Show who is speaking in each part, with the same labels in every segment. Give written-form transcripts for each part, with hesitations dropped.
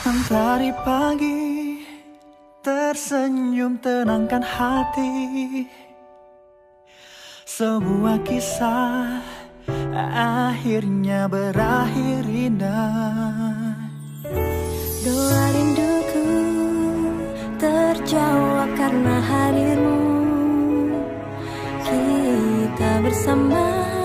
Speaker 1: Mentari pagi tersenyum tenangkan hati. Sebuah kisah akhirnya berakhir indah.
Speaker 2: Doa rinduku terjawab karena hadirmu. Kita bersama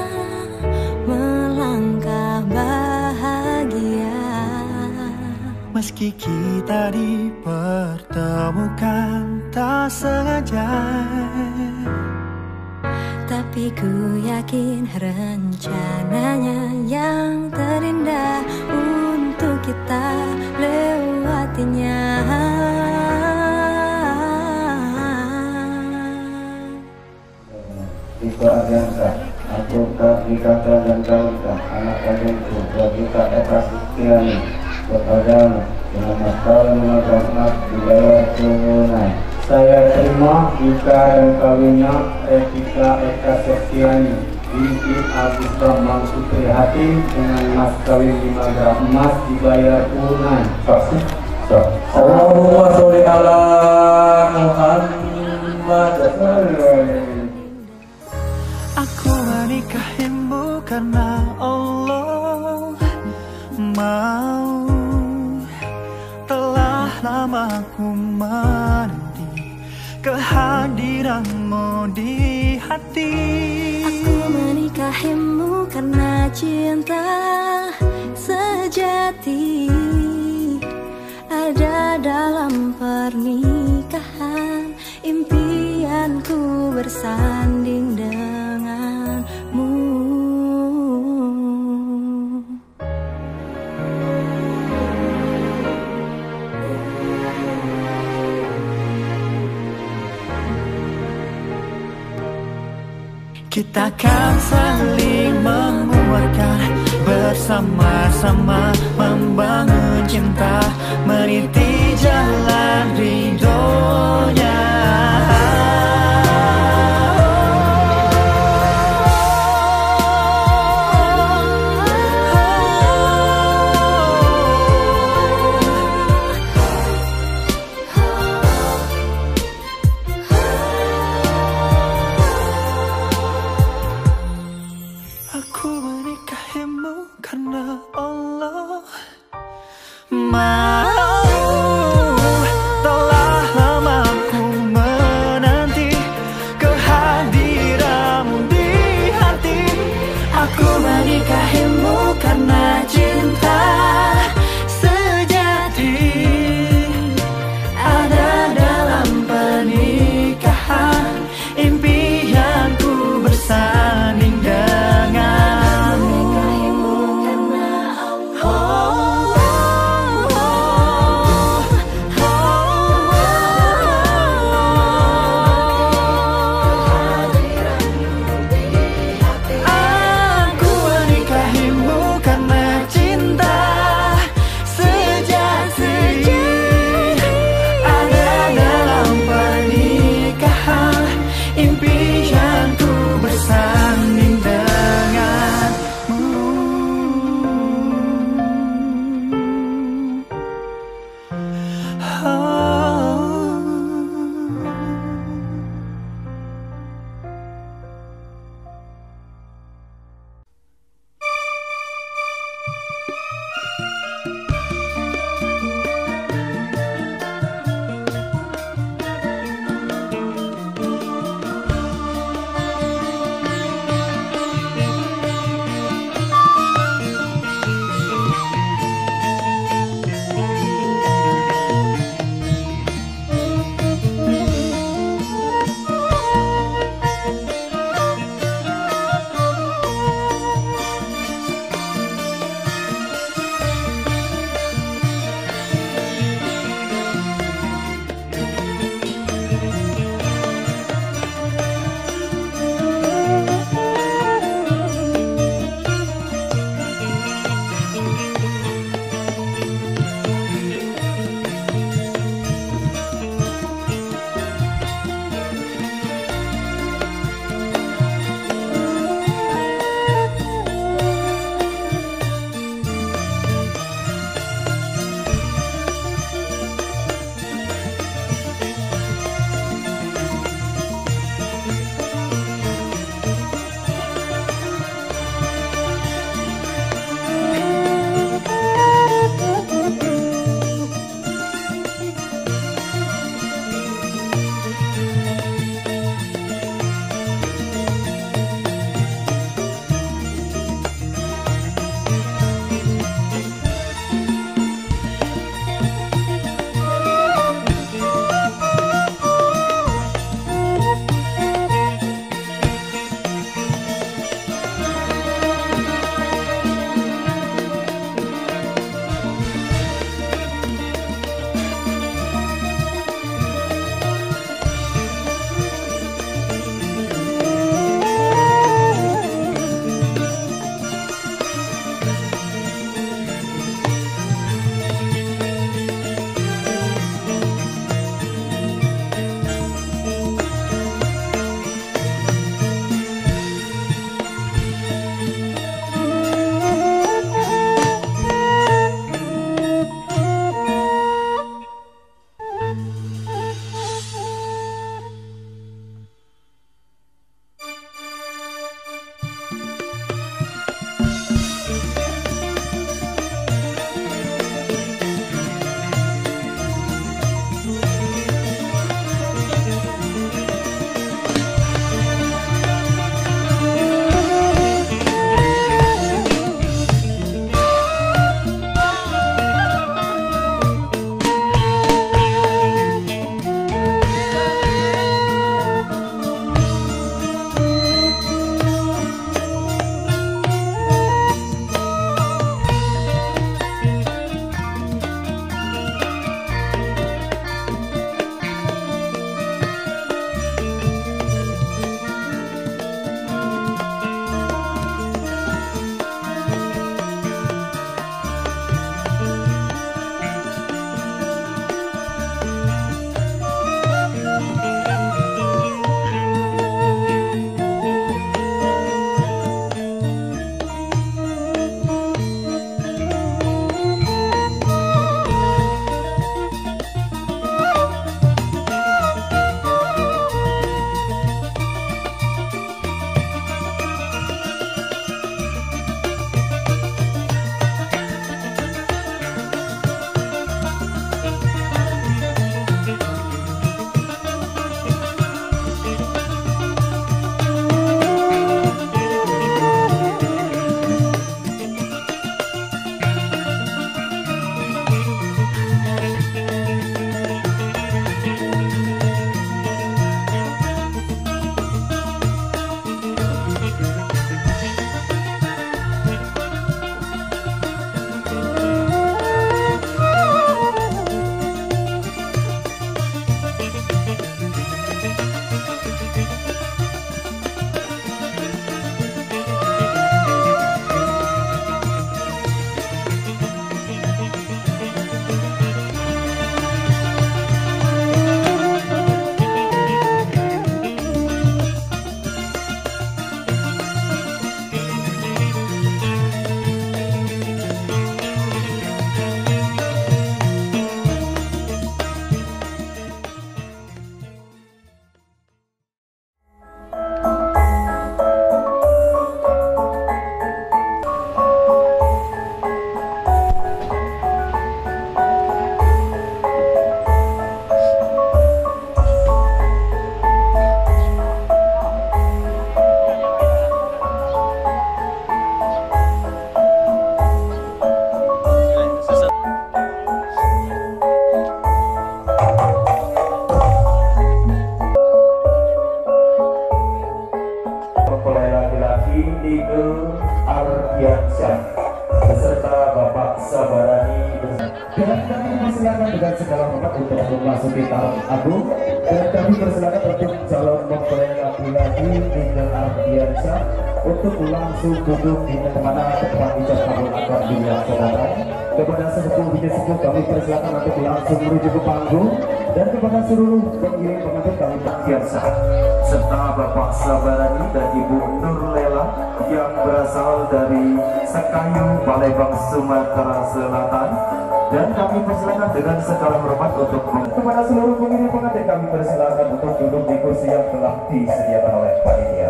Speaker 2: melangkah bahagia.
Speaker 1: Meski kita dipertemukan tak sengaja,
Speaker 2: tapi ku yakin rencananya yang terindah untuk kita lewatinya.
Speaker 3: Iko Adiansa, aku dikata dan kawinkan anak kandungku, Wabika Eka Sustiani, kepada dengan masalah mengagas dibayar tunai. Saya terima nikah dan kawinnya Etika Eka Sustiani binti Agus Bambang Suprihati dengan mas kawin 5 gram emas dibayar tunai. Allahumma sholli ala Muhammad.
Speaker 1: aku menikahimu karena Allah mau. Telah lama aku menanti kehadiranmu di hati.
Speaker 2: Aku menikahimu karena cinta sejati ada dalam pernikahan. Impianku bersanding denganmu.
Speaker 1: Kita akan saling menguatkan, bersama-sama membangun cinta, meniti jalan ridhonya. Aku menikahimu karena Allah mau. Telah lama aku menanti kehadiranmu di hati. Aku menikahimu karena cinta sejati ada dalam pernikahan. Impianku bersanding denganmu.
Speaker 2: Menikahimu karena Allah.
Speaker 4: Bapak Sabarani. Dan kami persilakan dengan segala hormat untuk memasuki tahap agung. Dan kami persilakan untuk calon mempelai laki-laki Ninggal Ardiansyah untuk langsung duduk di mana tempat ijab kabul akad dilaksanakan. Kepada sepupu bini sepupu kami persilakan untuk langsung menuju ke panggung. Dan kepada seluruh pengiring pengantin kami Ardiansyah serta Bapak Sabarani dan Ibu Nurlela yang berasal dari Sekayu, Palembang, Sumatera Selatan. Dan kami persilakan dengan segala hormat untuk kepada seluruh pengiring pengantin kami persilakan untuk duduk di kursi yang telah disediakan oleh panitia.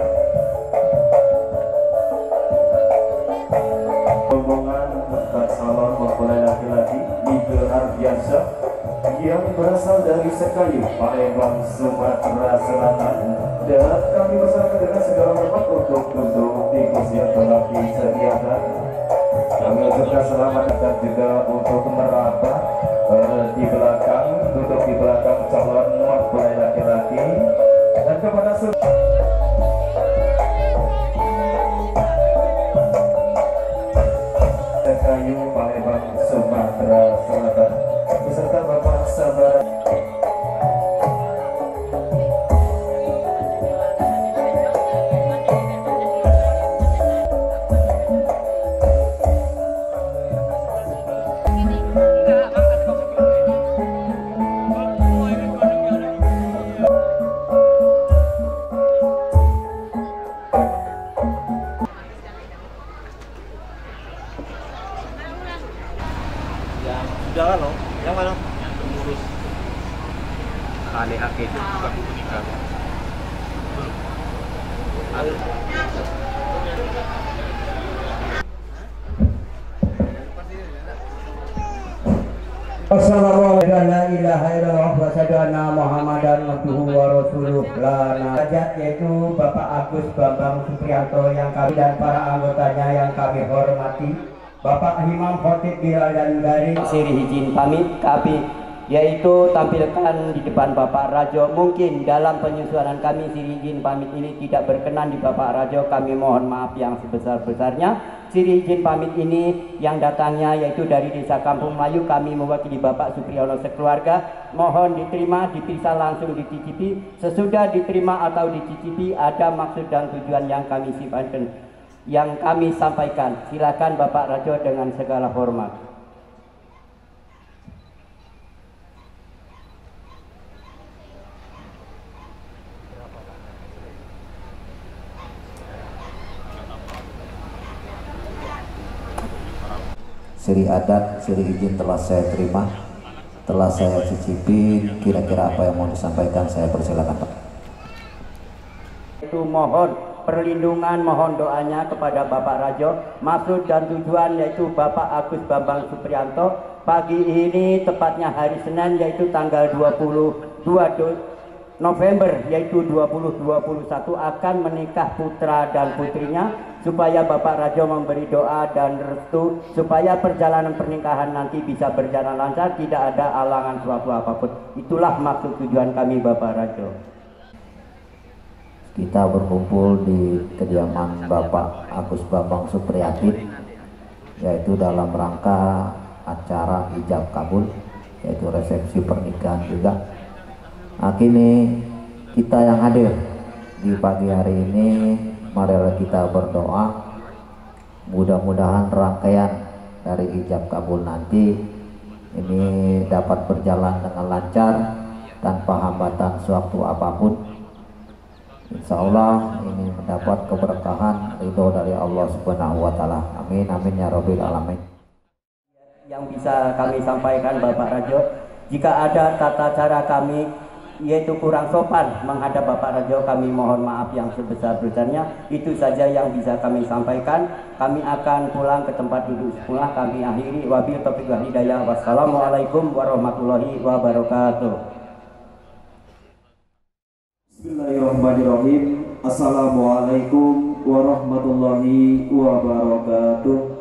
Speaker 4: Rombongan tentang salon mempelai laki-laki Ninggal Ardiansyah yang berasal dari Sekayu, Palembang, Sumatera Selatan. Dan kami persilakan dengan segala hormat untuk duduk di kursi yang telah disediakan. Kami ucapkan selamat datang juga untuk meraba di belakang, duduk di belakang calon mempelai laki-laki. Dan kepada Sekayu, Palembang, Sumatera Selatan beserta Bapak Sabar.
Speaker 5: Sudah loh, yang mana? Yang pengurus KDHK itu bukan menikah.
Speaker 6: Assalamualaikum warahmatullahi wabarakatuh. Wa asyhadu anna Muhammadan abduhu wa rasuluh. Yaitu Bapak Agus Bambang Supriyanto yang kami dan para anggotanya yang kami hormati. Bapak Imam Khotib Bilal dan Garing siri izin pamit kami yaitu tampilkan di depan Bapak Rajo. Mungkin dalam penyusunan kami siri izin pamit ini tidak berkenan di Bapak Rajo, kami mohon maaf yang sebesar-besarnya. Siri izin pamit ini yang datangnya yaitu dari Desa Kampung Melayu, kami mewakili Bapak Supriyono sekeluarga. Mohon diterima, diperiksa langsung dicicipi. Sesudah diterima atau dicicipi ada maksud dan tujuan yang kami simpan, yang kami sampaikan. Silakan Bapak Rajo dengan segala hormat.
Speaker 7: Siri adat, siri izin telah saya terima, telah saya cicipi. Kira-kira apa yang mau disampaikan, saya persilakan Pak.
Speaker 6: Itu mohon perlindungan, mohon doanya kepada Bapak Rajo. Maksud dan tujuan yaitu Bapak Agus Bambang Supriyanto pagi ini tepatnya hari Senin yaitu tanggal 22 November yaitu 2021 akan menikah putra dan putrinya, supaya Bapak Rajo memberi doa dan restu supaya perjalanan pernikahan nanti bisa berjalan lancar, tidak ada halangan suatu apapun. Itulah maksud tujuan kami Bapak Rajo.
Speaker 7: Kita berkumpul di kediaman Bapak Agus Bambang Supriyanto yaitu dalam rangka acara ijab kabul, yaitu resepsi pernikahan juga. Nah, kini kita yang hadir di pagi hari ini, marilah kita berdoa mudah-mudahan rangkaian dari ijab kabul nanti ini dapat berjalan dengan lancar tanpa hambatan suatu apapun. Insya Allah ini mendapat keberkahan ridho dari Allah Subhanahu wa Ta'ala. Amin amin ya Rabbil alamin.
Speaker 6: Yang bisa kami sampaikan Bapak Rajo, jika ada tata cara kami yaitu kurang sopan menghadap Bapak Rajo, kami mohon maaf yang sebesar-besarnya. Itu saja yang bisa kami sampaikan. Kami akan pulang ke tempat duduk semula. Kami akhiri wabil taufiq wal hidayah. Wassalamualaikum warahmatullahi wabarakatuh.
Speaker 4: Bismillahirrahmanirrahim. Assalamualaikum warahmatullahi wabarakatuh.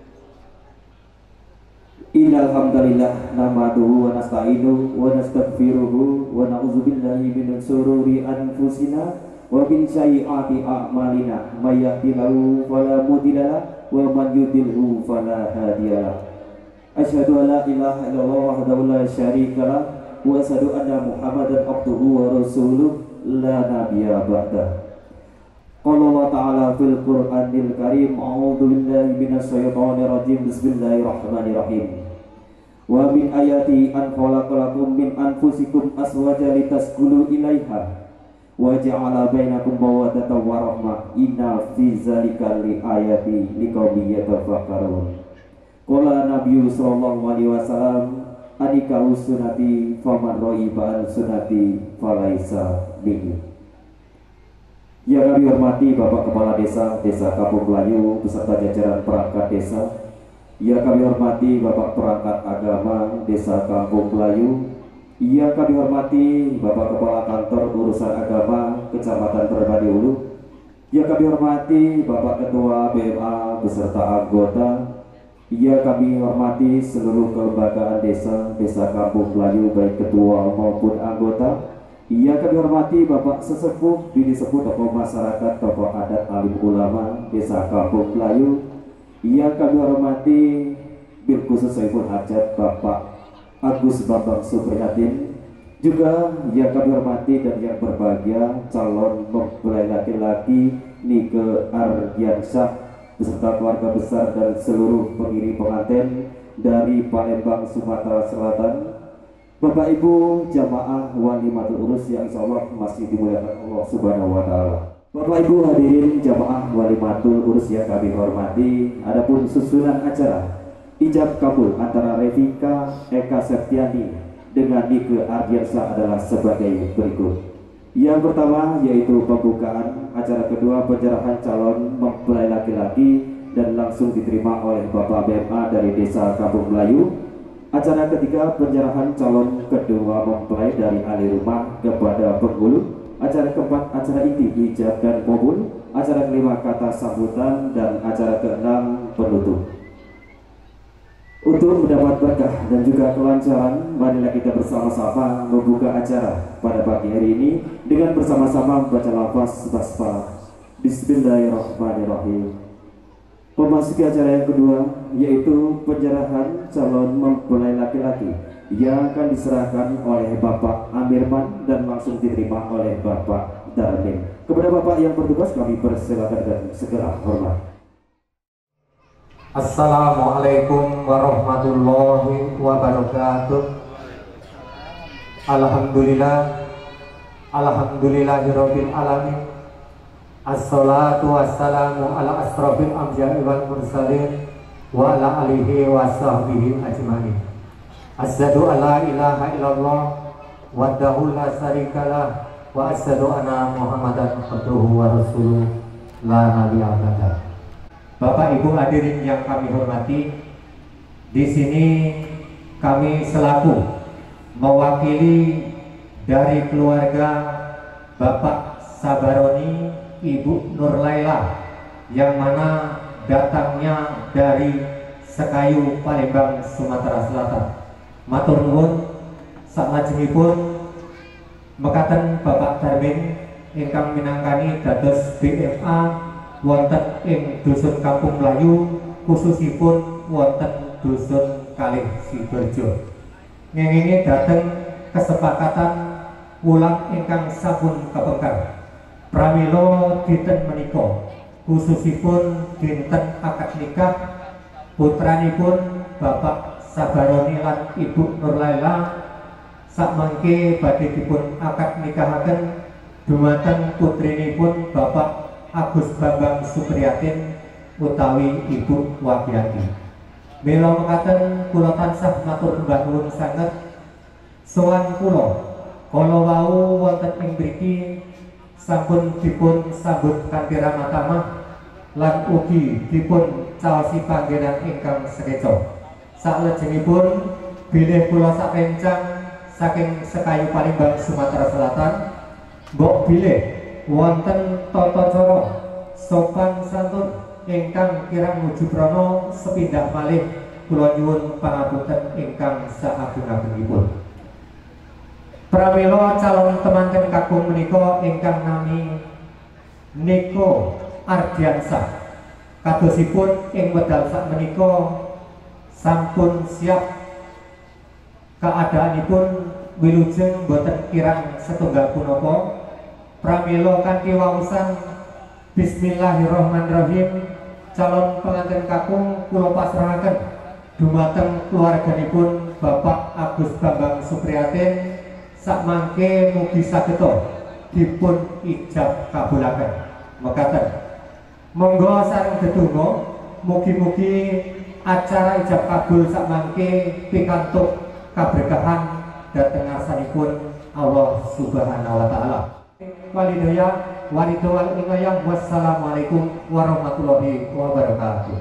Speaker 4: Innal hamdalillah nahmaduhu wa nasta'inuhu wa nastaghfiruhu wa na'udzu billahi min shururi anfusina wa min sayyiati a'malina may yahdihillahu fala mudhillalah wa man yudilhu fala hadiyalah. Asyhadu an la ilaha illallah wahdahu la syarikalah wa asyhadu anna Muhammadan abduhu wa rasuluh la nabiyya ba'dah. Qala Allah Ta'ala fil Qur'anil Karim, a'udzu billahi minasyaitonir rajim, bismillahirrahmanirrahim. Wa min ayati an khalaqalakum min anfusikum azwajan litaskunu ilaiha wa ja'ala bainakum mawaddatan wa rahmah, inna fi dzalika liayati liqaumin yatafakkarun. Qala Nabi sallallahu alaihi wasallam, anika sunnati faman raiba an sunnati falaisa minni. Yang kami hormati Bapak Kepala Desa Kampung Melayu beserta jajaran perangkat desa. Yang kami hormati Bapak Perangkat Agama Desa Kampung Melayu. Yang kami hormati Bapak Kepala Kantor Urusan Agama Kecamatan Permadi Ulu. Yang kami hormati Bapak Ketua BMA beserta anggota. Yang kami hormati seluruh kelembagaan Desa Kampung Melayu baik ketua maupun anggota. Yang kami hormati Bapak Sesepuh, Bini Sepuh, tokoh masyarakat, tokoh adat, alim ulama Desa Kampung Melayu. Yang kami hormati Bil Khusus Saiful Hajat Bapak Agus Bambang Suprihatin. Juga yang kami hormati dan yang berbahagia calon mempelai laki-laki Nike Ardiansyah beserta keluarga besar dan seluruh pengiring pengantin dari Palembang, Sumatera Selatan. Bapak Ibu jamaah walimatul urus yang insya Allah masih dimuliakan Allah Subhanahu wa Ta'ala. Bapak Ibu hadirin jamaah walimatul urus yang kami hormati, adapun susunan acara ijab kabul antara Revika Eka Septiani dengan Nike Ardiansyah adalah sebagai berikut. Yang pertama yaitu pembukaan, acara kedua penyerahan calon mempelai laki-laki dan langsung diterima oleh Bapak BMA dari Desa Kampung Melayu. Acara ketiga penyerahan calon kedua mempelai dari ahli rumah kepada penghulu. Acara keempat acara inti ijab dan kabul. Acara kelima kata sambutan dan acara keenam penutup. Untuk mendapat berkah dan juga kelancaran, marilah kita bersama-sama membuka acara pada pagi hari ini dengan bersama-sama membaca lafaz basmalah. Bismillahirrahmanirrahim. Memasuki acara yang kedua yaitu penyerahan calon mempelai laki-laki yang akan diserahkan oleh Bapak Amirman dan langsung diterima oleh Bapak Darmin. Kepada Bapak yang bertugas kami persilakan dan segera hormat.
Speaker 8: Assalamualaikum warahmatullahi wabarakatuh. Alhamdulillahirabbil alamin. Assalatu wassalamu ala asrofil anbiya'i wal mursalin wa ala alihi wa sahbihi ajma'in. Asyhadu an la ilaha illallah wahdahu la syarikalah wa asyhadu anna Muhammadan abduhu wa rasuluh la nabiyya ba'dah. Bapak Ibu hadirin yang kami hormati, di sini kami selaku mewakili dari keluarga Bapak Sabaroni Ibu Nur Laila yang mana datangnya dari Sekayu, Palembang, Sumatera Selatan. Matur nuwun salajengipun mekaten Bapak Darmin ingkang minangkani dados BMA wonten ing Dusun Kampung Melayu, khususipun wonten Dusun Kalih Sidoarjo. Ngengenge dhateng kesepakatan wulang ingkang sampun kepengker. Pramila dinten menika khususipun dinten akad nikah putranipun Bapak Sabaroni lan Ibu Nur Laila sakmangke badhe dipun akad nikahaken dumateng putrinipun Bapak Agus Bambang Supriyatin utawi Ibu Wagiati. Mila mekaten kula tansah matur nuwun nuwun sanget sowan kula kala wau wonten ing mriki sampun dipun sambut kanthi ramah tamah lan ugi dipun caosi panggenan ingkang sekeca. Salajengipun bilih kula sapencang saking Sekayu Palembang Sumatera Selatan mbok bilih wonten tata cara sopan santun ingkang kirang nuju prana sepindhah malih kula nyuwun pangapunten ingkang saagung-agungipun. Pramila calon temanten kakung menika ingkang nami Nike Ardiansyah Kadosipun ing wedal sakmenika sampun siap keadaanipun wilujeng boten kirang setunggal punapa. Pramila kanthi waosan bismillahirrahmanirrahim calon pengantin kakung kula pasrahaken dumateng keluarganipun Bapak Agus Bambang Supriyatin sakmangke mugi sageta dipun ijab kabulaken. Mekaten. Monggo sareng dedonga mugi-mugi acara ijab kabul sakmangke pikantuk kaberkahan dhateng ngarsanipun Allah Subhanahu wa taala. Walidaya waridwal inayah wassalamualaikum warahmatullahi wabarakatuh.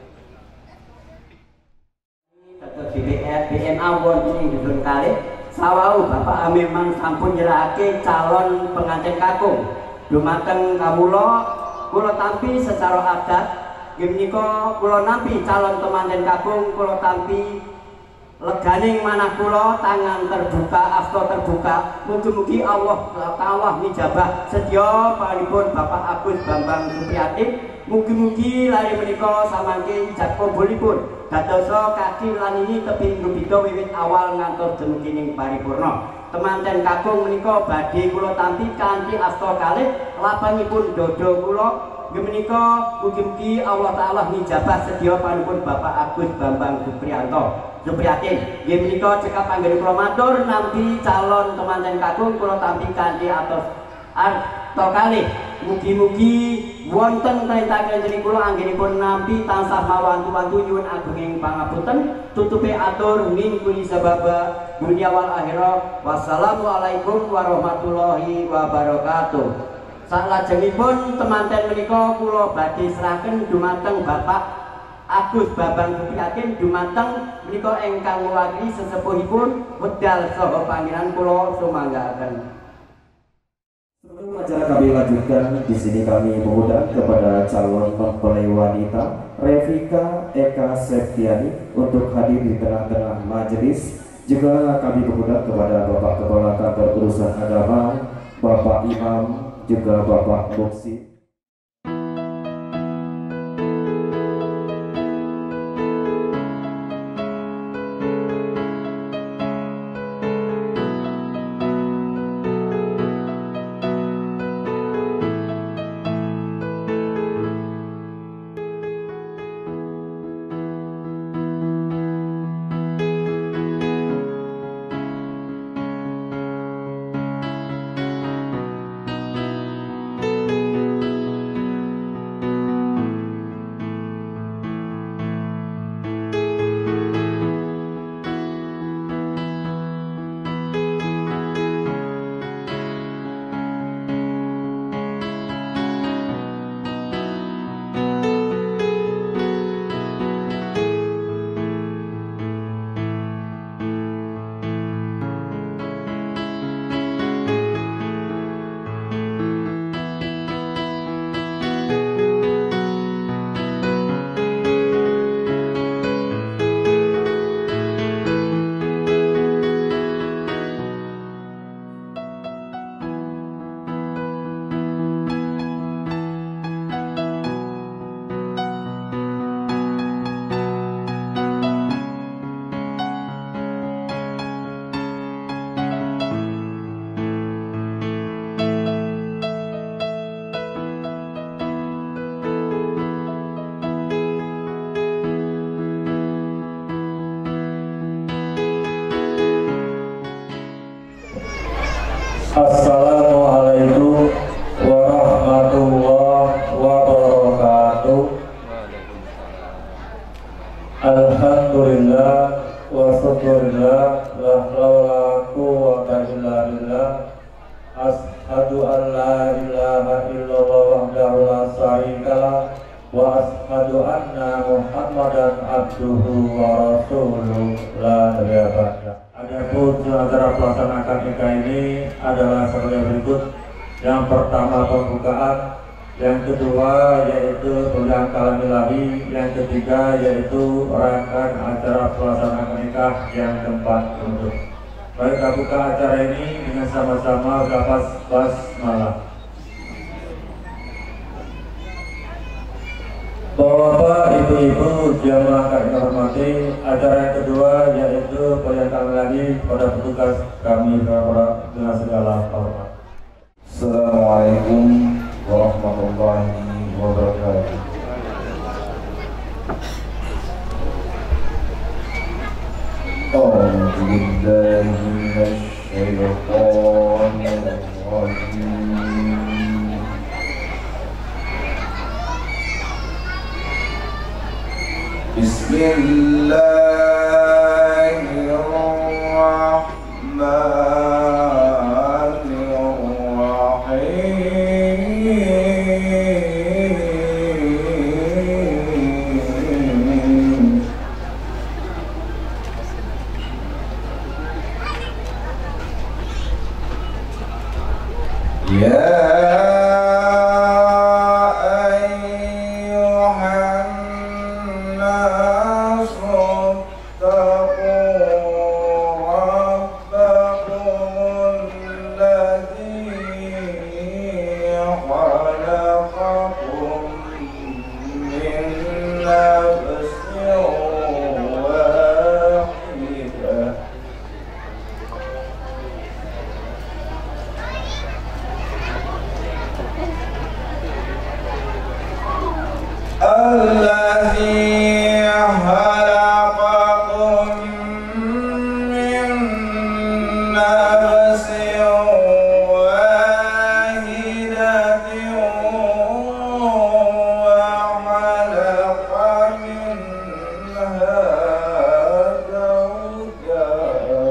Speaker 6: Dados BNA wonten ing dusun kalih sawau Bapak memang sampun nyerahake calon pengantin kakung dumateng kawula. Kula tampi secara adat nggih menika kula nampi calon pengantin kakung kula tampi leganing manah kula tangan terbuka asta terbuka mugi-mugi Allah taala mijabah sedya panipun Bapak Agus Bambang Supriyatin mugi-mugi lari menika samangke ijab kabulipun dadosa kaki lan ini tebing rubida wiwit awal ngantos dumugi paripurna. Temanten kakung menika badhe kula tampi kanthi asta kalih lapangipun dodo kula nggih menika mugi-mugi Allah taala mijabah sedya panipun Bapak Agus Bambang Supriyatin nggih menika cekap anggere kula matur nampi calon temanten kakung kula tampi kanthi arta kalih mugi-mugi wonten perintah kanjeng kula anggenipun nampi tansah mawantu-wantu nyuwun agunging pangapunten tutupe atur min kulli sababa dunia wal akhirah. Wassalamualaikum warahmatullahi wabarakatuh. Salajengipun temanten menika kula badhe seraken dumateng Bapak Agus Bambang Supriyatin dumateng menika ingkang mewakili sesepuhipun wedal saha pangeran kula sumanggaken.
Speaker 4: Sebelum acara kami lanjutkan, di sini kami mengundang kepada calon mempelai wanita Revika Eka Septiani untuk hadir di tengah-tengah majelis. Juga kami mengundang kepada Bapak Kepala Kantor Urusan Agama, Bapak Imam, juga Bapak Muksi.
Speaker 9: Assalamualaikum warahmatullahi wabarakatuh. Alhamdulillah wa syukurillah la haula quwwata illa billah. Asyhadu an la ilaha illallah wahdahu la syarikalah wa asyhadu anna Muhammadan abduhu wa rasuluh la nabiyya ba'da. Adapun acara pelaksanaan nikah ini adalah sebagai berikut. Yang pertama pembukaan, yang kedua yaitu pembelian kalam ilahi, yang ketiga yaitu rangkaian acara pelaksanaan nikah yang keempat untuk. Baik, kita buka acara ini dengan sama-sama lafaz basmalah. Bapak, Ibu-ibu, jamaah kami hormati, acara yang kedua yaitu pernyataan lagi pada petugas kami dengan segala hormat.
Speaker 3: Assalamualaikum warahmatullahi wabarakatuh. أعوذ بالله من الشيطان الرجيم. بسم الله الرحمن الرحيم. يا أيها الناس اتقوا ربكم الذي خلقكم من نفس واحدة الذي خلقكم من نفس واحدة وخلق منها زوجها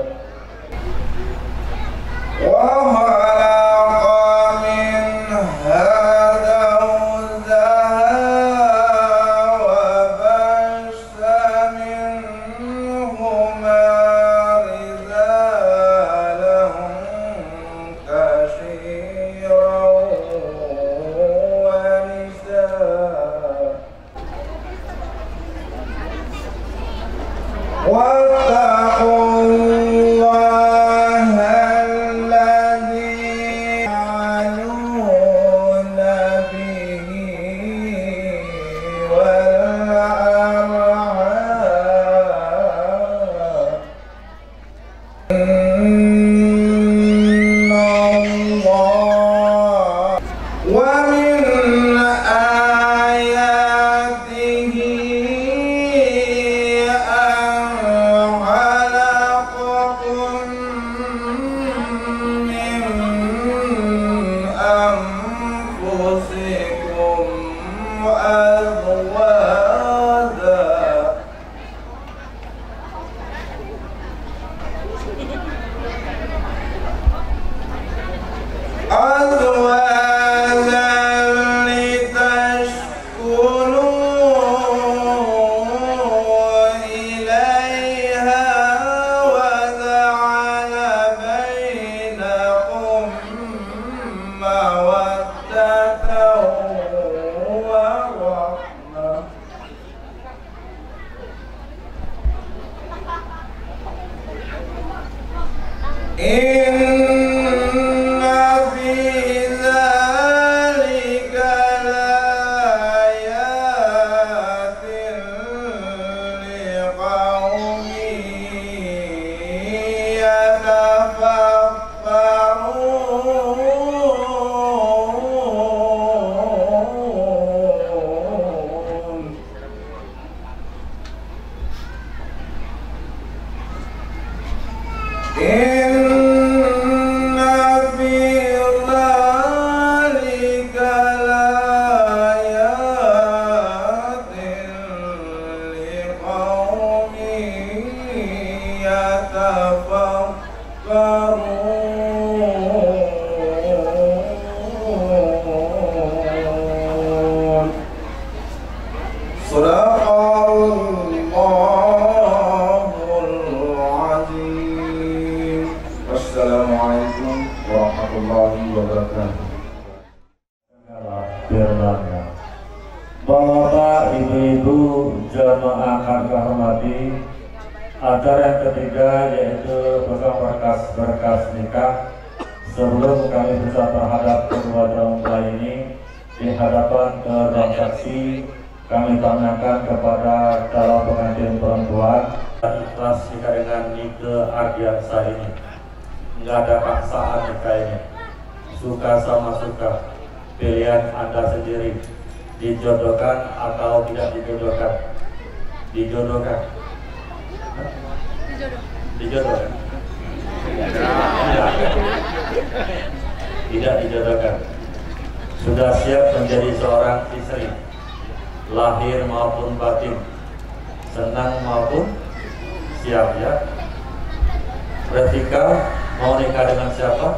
Speaker 3: وبث منهما رجالا كثيرا ونساء واتقوا الله الذي يعلون به والأرحام إن الله ومن آياته أن خلقكم من أنفسكم أزواجا لتسكنوا إليها وجعل بينكم مودة ورحمة إن في ذلك لآيات لقوم يتفكرون إن في ذلك لآيات لقوم يتفكرون صدق الله العظيم. Wassalamualaikum warahmatullahi wabarakatuh.
Speaker 9: Firman-Nya. Bapak, Ibu-ibu, jamaah kami hormati, acara yang ketiga yaitu pegang berkas nikah. Sebelum kami bisa terhadap kedua calon mempelai ini di hadapan kedua saksi, kami tanyakan kepada calon pengantin perempuan ikhlas nikah dengan Nike Ardiansa ini. Nggak ada paksaan nikah ini, suka sama suka, pilihan Anda sendiri, dijodohkan atau tidak dijodohkan. Dijodohkan. Dijodohkan. Tidak dijodohkan. Sudah siap menjadi seorang istri, lahir maupun batin, senang maupun siap ya. Retika mau nikah dengan siapa?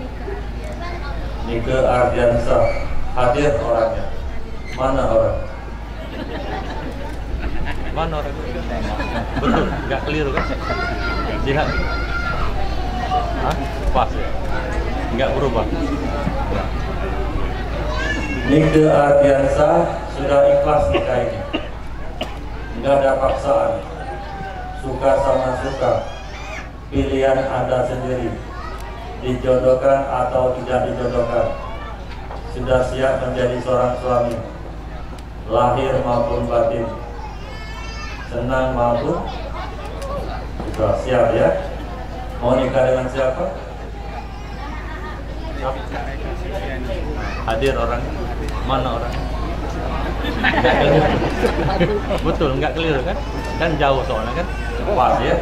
Speaker 9: Nike Ardiansa. Hadir orangnya. Mana orang?
Speaker 5: Mana orang? Betul, nggak keliru kan? Lihat. Hah? Pas ya? Nggak berubah.
Speaker 9: Nike Ardiansa sudah ikhlas nikah ini. Nggak ada paksaan. Suka sama suka, pilihan Anda sendiri, dijodohkan atau tidak dijodohkan. Sudah siap menjadi seorang suami, lahir maupun batin, senang maupun sudah siap ya. Mau nikah dengan siapa?
Speaker 5: Hadir orang. Mana orang? Betul, nggak keliru kan? Kan jauh soalnya kan? Pas ya.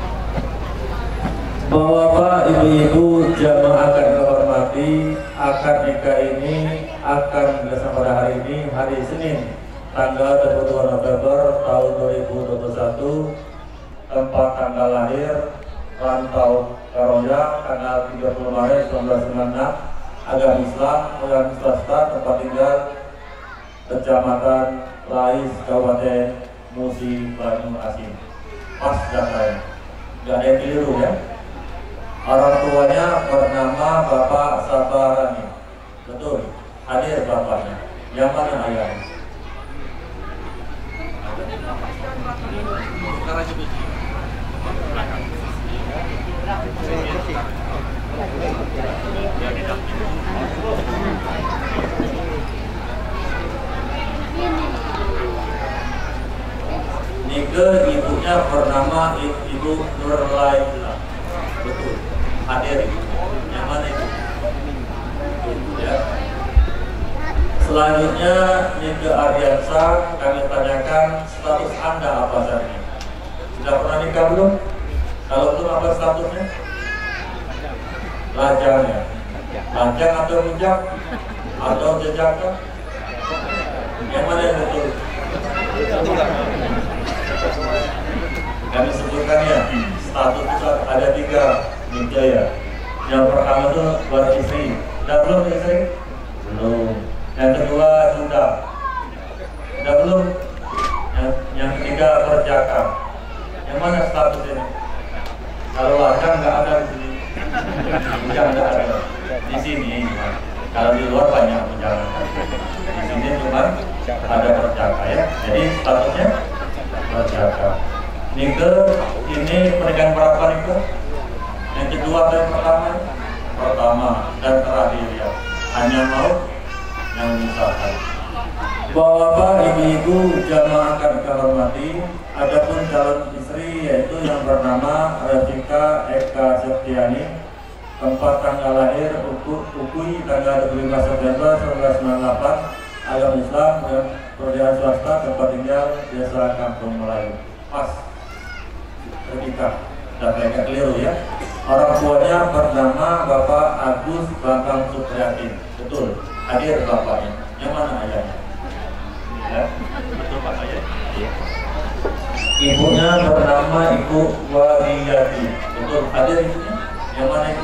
Speaker 9: Bapak, ibu-ibu, jamaah akan kehormati, akad nikah ini akan dilaksanakan pada hari ini, hari Senin, tanggal 22 November tahun 2021, tempat tanggal lahir, Rantau Karoya, tanggal 30 Maret 1996, agama Islam, agama swasta, tempat tinggal, Kecamatan Lais, Kabupaten Musi, Banyumas Asin. Pas datanya, nggak ada yang keliru ya. Orang tuanya bernama Bapak Sabarani. Betul, hadir bapaknya. Yang mana ayahnya? Nike ibunya bernama Ibu Nurlaila. Betul, hadir. Yang mana itu? Ya. Selanjutnya Nike Ardiansa, kami tanyakan status Anda apa saat ini? Sudah pernah nikah belum? Kalau belum, apa statusnya? Lajang ya. Lajang atau bujang? Atau jejaka? Yang mana yang betul? Kami sebutkan ya, status ada 3 Nike ya. Yang pertama itu buat istri. Sudah belum istri? Belum. Yang kedua sudah. Sudah belum? Yang ketiga perjaka. Yang mana status ini? Kalau lajang nggak ada di sini. Bujang nggak ada. Di sini. Kalau di luar banyak bujang. Di sini cuma ada perjaka ya. Jadi statusnya perjaka. Nike ini pernikahan berapa Nike? Yang kedua dan pertama? Pertama dan terakhir ya. Hanya mau yang misalkan. Bapak, ibu-ibu, jamaah akan kehormati, adapun calon istri yaitu yang bernama Rafika Eka Septiani, tempat tanggal lahir Ukui tanggal 25 September 1998, agama Islam dan pekerjaan swasta, tempat tinggal Desa Kampung Melayu. Pas Rafika, sudah mereka keliru ya. Orang tuanya bernama Bapak Agus Bambang Supriyatin. Betul, hadir bapaknya. Yang mana ayahnya? Ya.
Speaker 5: Betul Pak Ayah. Iya.
Speaker 9: Ibunya bernama Ibu Wadiyati. Betul, hadir ibunya? Yang mana itu?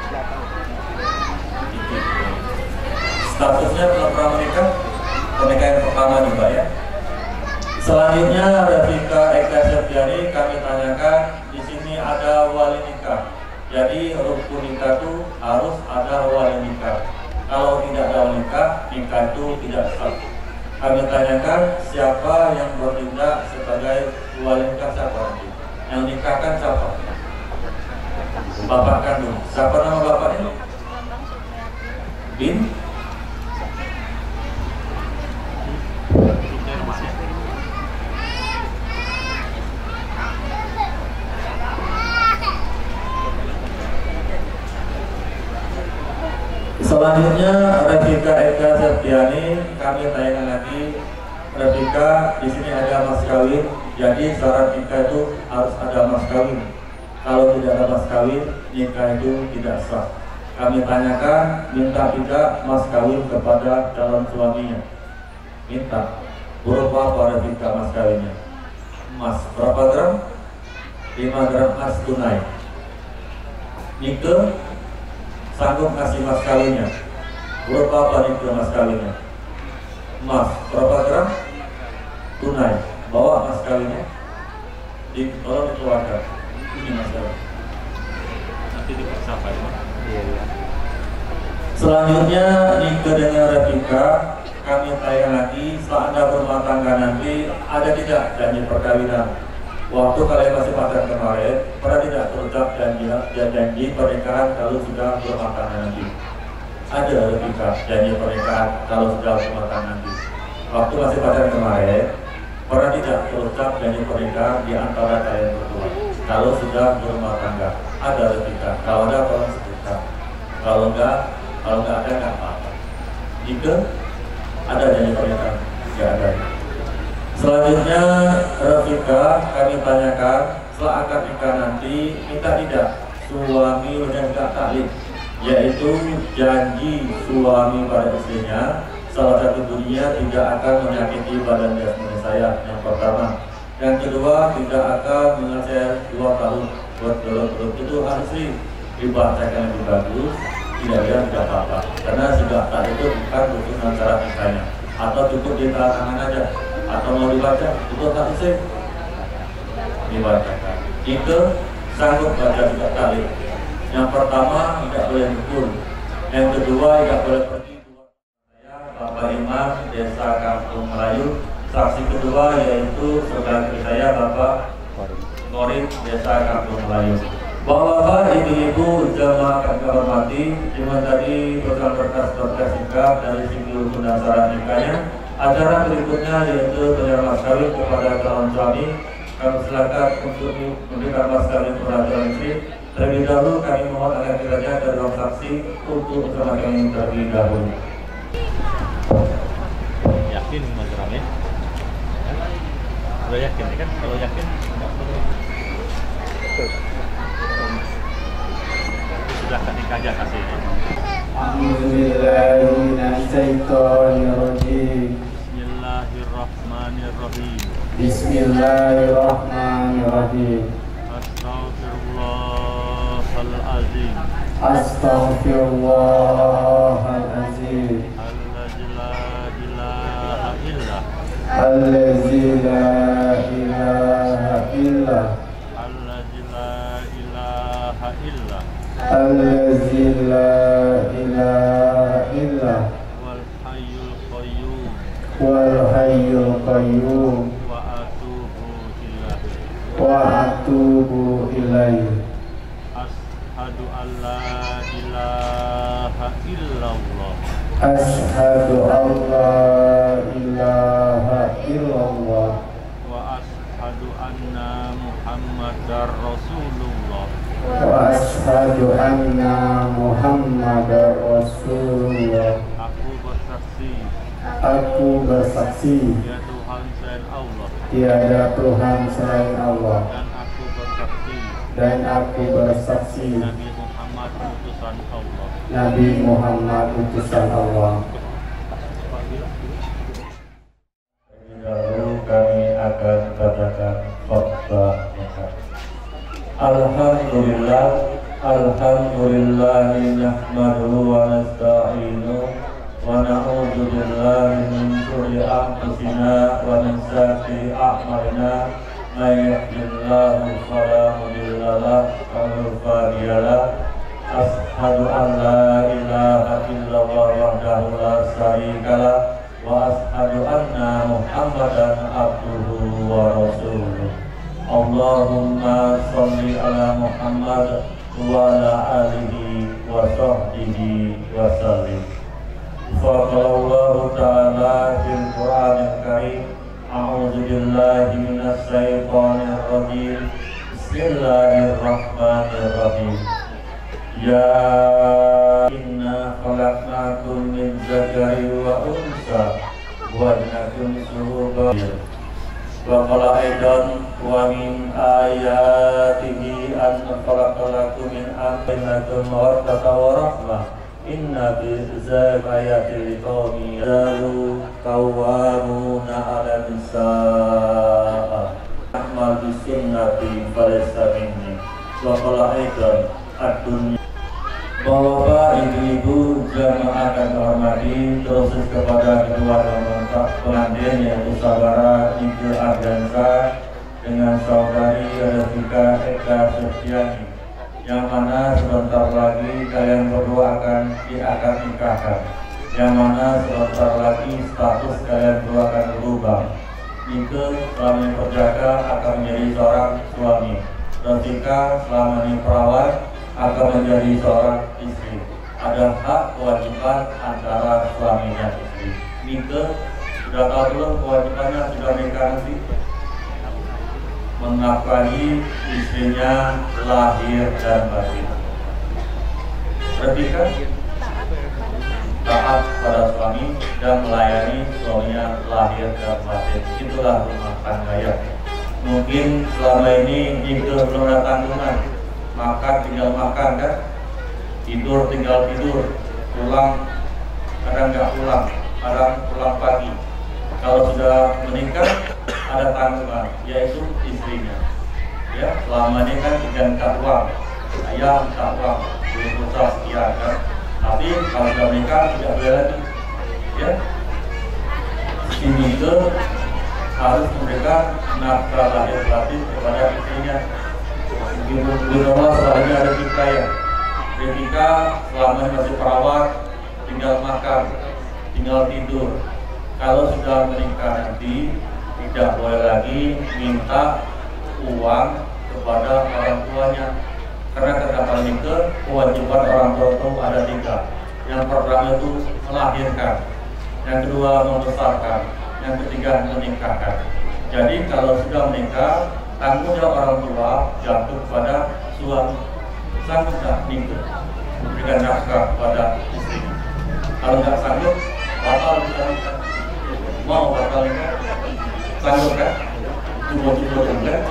Speaker 9: Statusnya belum pernah menikah? Pernikahan pertama juga ya. Selanjutnya Rafika Eka Septiani, kami tanyakan di sini ada wali nikah. Jadi rukun nikah itu harus ada wali nikah. Kalau tidak ada wali nikah, nikah itu tidak sah. Kami tanyakan siapa yang bertindak sebagai wali nikah, siapa nanti? Yang nikahkan siapa? Bapak kandung. Siapa nama bapaknya? Bin Selanjutnya Revika Eka Septiani, kami tayangkan lagi. Revika di sini ada mas kawin, jadi syarat nikah itu harus ada mas kawin. Kalau tidak ada mas kawin, nikah itu tidak sah. Kami tanyakan, minta tidak mas kawin kepada calon suaminya. Minta berupa apa Revika mas kawinnya? Emas berapa gram? 5 gram emas tunai. Nike sanggup ngasih mas kawinnya. Berupa apa Nike mas kawinnya? Emas berapa gram? Tunai. Bawa mas kawinnya. Tolong dikeluarkan. Ini mas kawin.
Speaker 5: Nanti diperiksa Pak.
Speaker 9: Selanjutnya nikah dengan Revika, kami tayang lagi. Setelah Anda berumah tangga nanti, ada tidak janji perkawinan? Waktu kalian masih pacaran kemarin, pernah tidak terucap janji pernikahan kalau sudah berumah tangga nanti? Ada Revika janji pernikahan kalau sudah berumah tangga nanti. Waktu masih pacaran kemarin, pernah tidak terucap janji pernikahan di antara kalian berdua kalau sudah berumah tangga? Ada Revika. Kalau ada tolong sebutkan. Kalau enggak ada nggak apa-apa. Jika ada janji pernikahan, tidak ada. Selanjutnya Revika, kami tanyakan setelah akad nikah nanti minta tidak suami dan tidak taklid, yaitu janji suami pada istrinya salah satu bunyinya tidak akan menyakiti badan jasmani saya, yang pertama. Yang kedua, tidak akan menghasilkan 2 tahun buat belum itu harus dibacakan lebih bagus. Tidak apa-apa, karena sudah tak itu bukan butuh syarat nikahnya, atau cukup di tangan aja, atau mau dibaca itu tak usah dibacakan. Itu sanggup baca juga tali. Yang pertama tidak boleh dukun, yang kedua tidak boleh pergi. Saya Bapak Imam Desa Kampung Melayu, saksi kedua yaitu saudara saya Bapak Morin Desa Kampung Melayu. Bapak-bapak, ibu-ibu, jamaah kami hormati, cuma tadi berkas nikah dari segi hukum dan syarat nikahnya. Acara berikutnya yaitu penyerahan mas kawin kepada calon suami. Kami silakan untuk memberikan mas kawin kepada calon istri. Terlebih dahulu kami mohon agar kiranya dari ruang saksi untuk bersama kami terlebih dahulu.
Speaker 5: Yakin Mas Rame? Udah yakin kan? Kalau yakin nggak perlu. Silahkan nikah aja kasihnya.
Speaker 1: Bismillahirrahmanirrahim.
Speaker 5: Bismillahirrahmanirrahim.
Speaker 1: Bismillahirrahmanirrahim.
Speaker 5: Astaghfirullahalazim.
Speaker 1: Astaghfirullahalazim.
Speaker 5: Allazi la ilaha illallah.
Speaker 1: Allazi la ilaha illallah.
Speaker 5: Allazi la ilaha illallah.
Speaker 1: Allazi la ilaha illallah.
Speaker 5: Wal hayyul qayyum.
Speaker 1: Wal hayyul qayyum. Wa atubu ilaihi.
Speaker 5: Ashhadu an la ilaha illallah.
Speaker 1: Ashhadu an la ilaha illallah.
Speaker 5: Wa ashhadu anna Muhammadar Rasulullah.
Speaker 1: Wa ashhadu anna Muhammadar Rasulullah. Aku bersaksi
Speaker 5: Ya Tuhan selain Allah.
Speaker 1: tiada Tuhan selain Allah.
Speaker 5: Dan aku bersaksi
Speaker 1: Nabi Muhammad utusan Allah.
Speaker 5: Nabi Muhammad utusan Allah.
Speaker 9: Lalu kami akan bacakan khutbah nikah. Alhamdulillah, alhamdulillah nahmaduhu wa nasta'inuhu wa na'udzu billahi min syururi anfusina wa min sayyiati a'malina. May yahdihillahu fala mudilla lahu wa man yudlil Ashhadu an la ilaha illallah wahdahu la syarika lah wa ashhadu anna Muhammadan abduhu wa rasuluh. Allahumma sholli ala Muhammad wa ala alihi wa sahbihi wa sallim. Faqalallahu ta'ala fil Qur'anil Karim. A'udzu billahi minasy syaithanir rajim. Bismillahirrahmanirrahim. Ya Inna khalaqnakum min dzakari wa unsa wa ja'alnakum syu'uban wa qala aidan wa min ayatihi an khalaqalakum min anfusikum mawaddatan wa rahmah inna fi dzalika ayatin liqaumin ya'lamun qawwamuna 'ala nisaa amal bisunnati falaysa minni wa qala aidan ad-dunya. Bapak, ibu-ibu, jamaah akan hormati, terus kepada kedua pengantin yaitu saudara Ibu Ardansa dengan saudari Revika Eka Septiani, yang mana sebentar lagi kalian berdua akan diakad nikahkan, yang mana sebentar lagi status kalian berdua akan berubah. Nike selama ini perjaka akan menjadi seorang suami, Revika selama ini perawat akan menjadi seorang istri. Ada hak kewajiban antara suami dan istri. Nike sudah tahu belum kewajibannya sudah nikah nanti? Menafkahi istrinya lahir dan batin. Revika taat pada suami dan melayani suaminya lahir dan batin. Itulah rumah tangga ya. Mungkin selama ini Nike belum ada tanggungan. Makan tinggal makan kan, tidur tinggal tidur, pulang kadang nggak pulang, kadang pulang pagi. Kalau sudah menikah ada tanggungan, yaitu istrinya. Ya, selama ini kan ikan tak uang, ayam tak uang, belum susah sekian kan. Tapi kalau sudah menikah tidak boleh lagi. Ya, ini ke harus memberikan nafkah lahir batin kepada istrinya. Binoma selalunya ada kita ya. Ketika selama masih perawat, tinggal makan, tinggal tidur. Kalau sudah menikah nanti tidak boleh lagi minta uang kepada orang tuanya. Karena kata nikah, kewajiban orang tua itu ada 3. Yang pertama itu melahirkan, yang kedua membesarkan, yang ketiga menikahkan. Jadi kalau sudah menikah, tanggung jawab orang tua jatuh kepada suami. Sanggup tak nikah memberikan nafkah kepada istrinya? Kalau nggak sanggup, batal bisa nikah. Mau batal nikah? Sanggup kan? Coba-coba kan?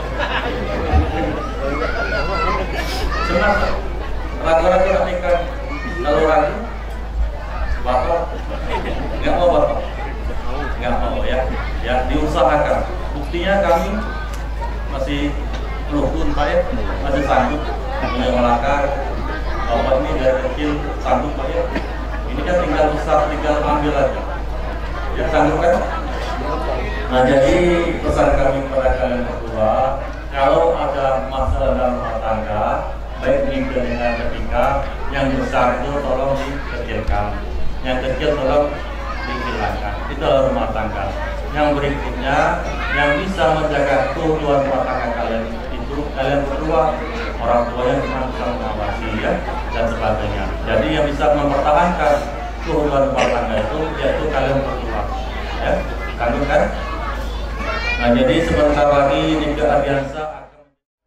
Speaker 9: Senang kan? Ragu-ragu nak nikah. Kalau ragu, batal. Nggak mau batal? Nggak mau ya? Ya diusahakan. Buktinya kami masih rukun Pak ya, masih sanggup menyelamatkan. Bapak ini dari kecil sanggup Pak ya. Ini kan tinggal besar, tinggal ambil aja. Ya sanggup kan? Nah jadi pesan kami kepada kalian berdua, kalau ada masalah dalam rumah tangga, baik nikah dengan ketika yang besar itu tolong dikecilkan, yang kecil tolong dihilangkan. Itu adalah rumah tangga. Yang berikutnya, yang bisa menjaga keutuhan rumah tangga kalian itu kalian berdua, orang tuanya cuma bisa mengawasi ya dan sebagainya. Jadi yang bisa mempertahankan keutuhan rumah tangga itu yaitu kalian berdua, ya, kalian kan? Nah jadi sebentar lagi nikah Ardiansa akan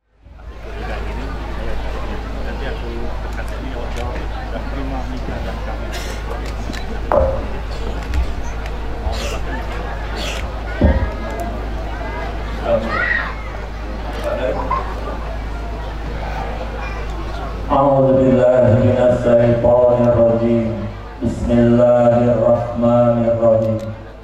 Speaker 1: nanti aku dekat sini jawab dan terima nikah dan kami.
Speaker 9: A'udzubillahi minasyaitonir rajim. Bismillahirrahmanirrahim.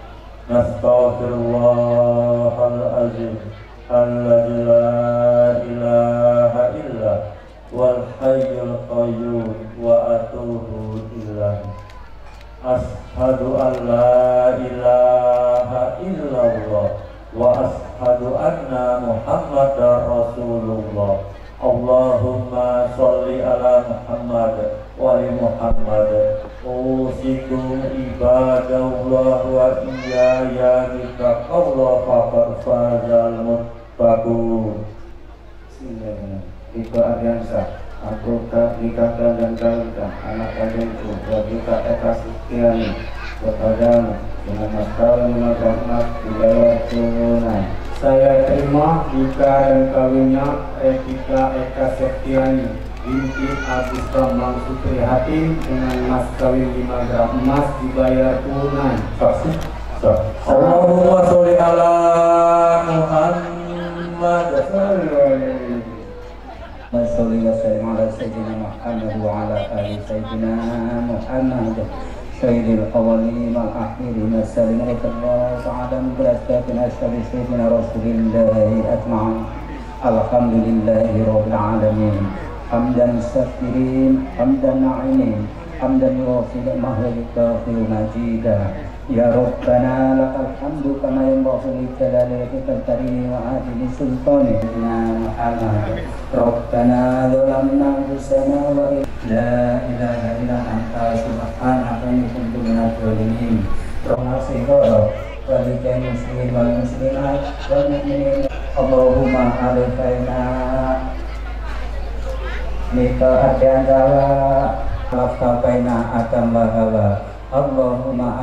Speaker 9: Nastaghfirullahal azim alladzi la ilaha illa wal hayyul qayyum wa atubu ilaihi. Ashhadu an la ilaha illallah wa ashhadu anna Muhammadar Rasulullah. Allahumma sholli ala Muhammad wa ali Muhammad. Usikum ibadallah wa iyaya bittaqwallah faqad fazal muttaqun.
Speaker 3: Bismillahirrahmanirrahim. Ibu Ardiansa, aku nikahkan dan kawinkan anak kandungku Revika Eka Septiani kepadamu dengan mas kawin dengan hormat dibayar tunai.
Speaker 1: Saya terima nikah dan kawinnya Revika Eka Septiani
Speaker 6: binti Agus Bambang Suprihatin dengan mas kawin 5 gram emas dibayar tunai.
Speaker 9: Allahumma sholli ala Muhammad.
Speaker 6: Wassalli wassallim ala sayyidina Muhammad wa ala ali sayyidina Muhammad. Sayyidil awwalin wal akhirin. Assalamualaikum warahmatullahi wabarakatuh. Sayyidina Rasulillahi ajma'in. Alhamdulillahi rabbil alamin. Hamdan syakirin, hamdan na'imin, hamdan yuwafiq mahlika fi majida. Ya Rabbana lakal hamdu kama yanbaghi li jalali wajhikal karim wa adili sultanika Muhammad. Rabbana zalamna anfusana wa la ilaha illa anta subhanaka inni kuntu minadh dhalimin. Rabbana walidain muslimin wal muslimat wal mu'minin. Allahumma alifna Mika adiyandala Lafkabaina Adam Bahawa Allahumma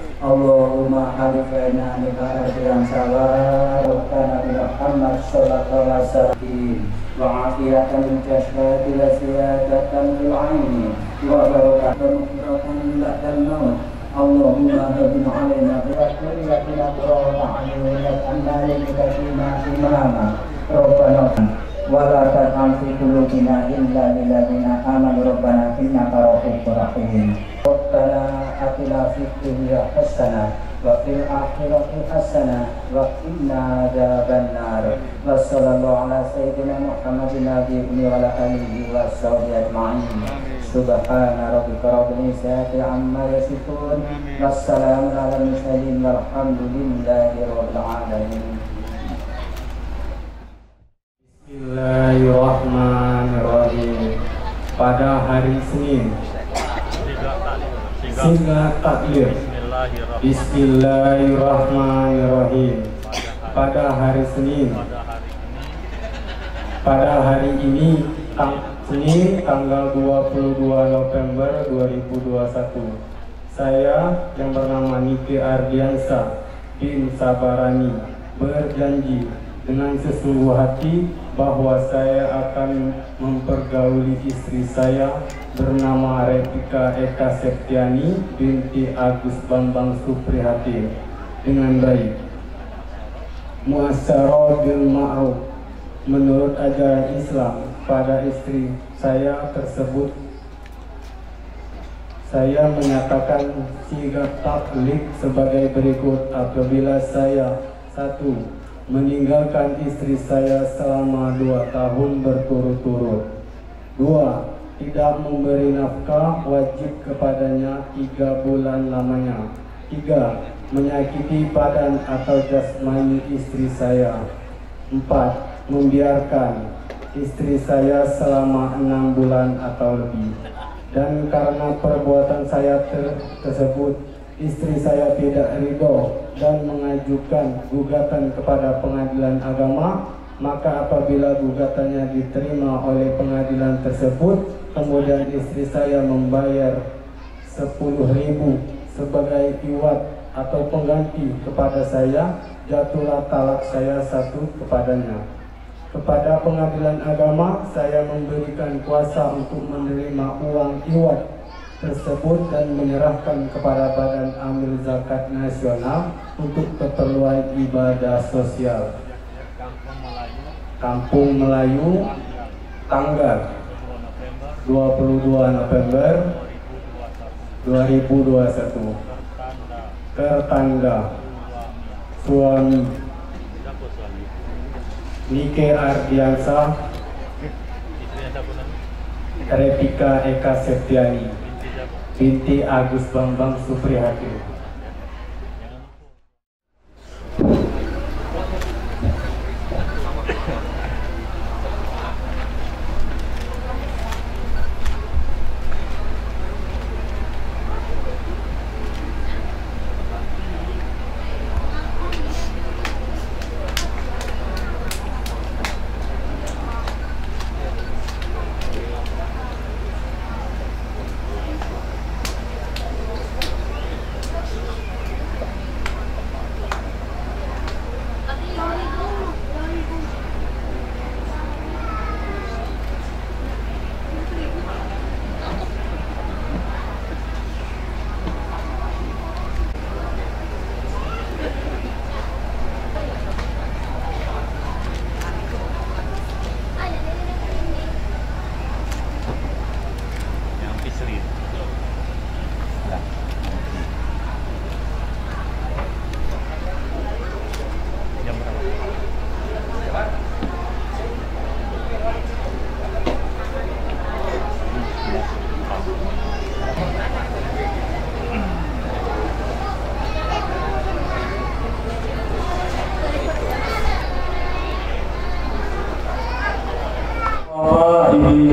Speaker 6: alifna Mika adiyandala Rabbana Muhammad sallallahu alaihi wasallam wa afiyatan min jasadi la siyadatan bil aini wa barakatan mukhiratan ba'dal maut. Allahumma habib alaina bi kulliyatina qurrata a'yunin anna lika fima imama Rabbana wala taj'al fi qulubina illa lil ladzina amanu Rabbana innaka ra'ufur rahim. Rabbana atina fid dunya hasanah wa fil akhirati hasanah wa qina adzabannar. Wa sallallahu ala sayyidina Muhammadin nabiyyi wa ala alihi wa sahbihi ajma'in. Subhana rabbika rabbil izzati amma yasifun. Wassalamu ala mursalin walhamdulillahi rabbil alamin. Bismillahirrahmanirrahim. Pada hari Senin, Singkat takbir. Bismillahirrahmanirrahim. Pada hari Senin, pada hari ini Senin tanggal 22 November 2021, saya yang bernama Nike Ardiansa bin Sabarani berjanji dengan sesungguh hati bahwa saya akan mempergauli istri saya bernama Retika Eka Septiani binti Agus Bambang Suprihatin dengan baik. Muasyarah bil ma'ruf, menurut ajaran Islam, pada istri saya tersebut saya menyatakan sigat taklid sebagai berikut. Apabila saya 1. meninggalkan istri saya selama 2 tahun berturut-turut. 2. Tidak memberi nafkah wajib kepadanya 3 bulan lamanya. 3. Menyakiti badan atau jasmani istri saya. 4. Membiarkan istri saya selama 6 bulan atau lebih. Dan karena perbuatan saya tersebut, istri saya tidak ridho dan mengajukan gugatan kepada pengadilan agama, maka apabila gugatannya diterima oleh pengadilan tersebut, kemudian istri saya membayar 10.000 sebagai iwat atau pengganti kepada saya, jatuhlah talak saya 1 kepadanya. Kepada pengadilan agama, saya memberikan kuasa untuk menerima uang iwat tersebut dan menyerahkan kepada Badan Amil Zakat Nasional untuk keperluan ibadah sosial. Kampung Melayu, tanggal 22 November 2021. Tertanda suami Nike Ardiansa Retika Eka Septiani binti Agus Bambang Suprihatin.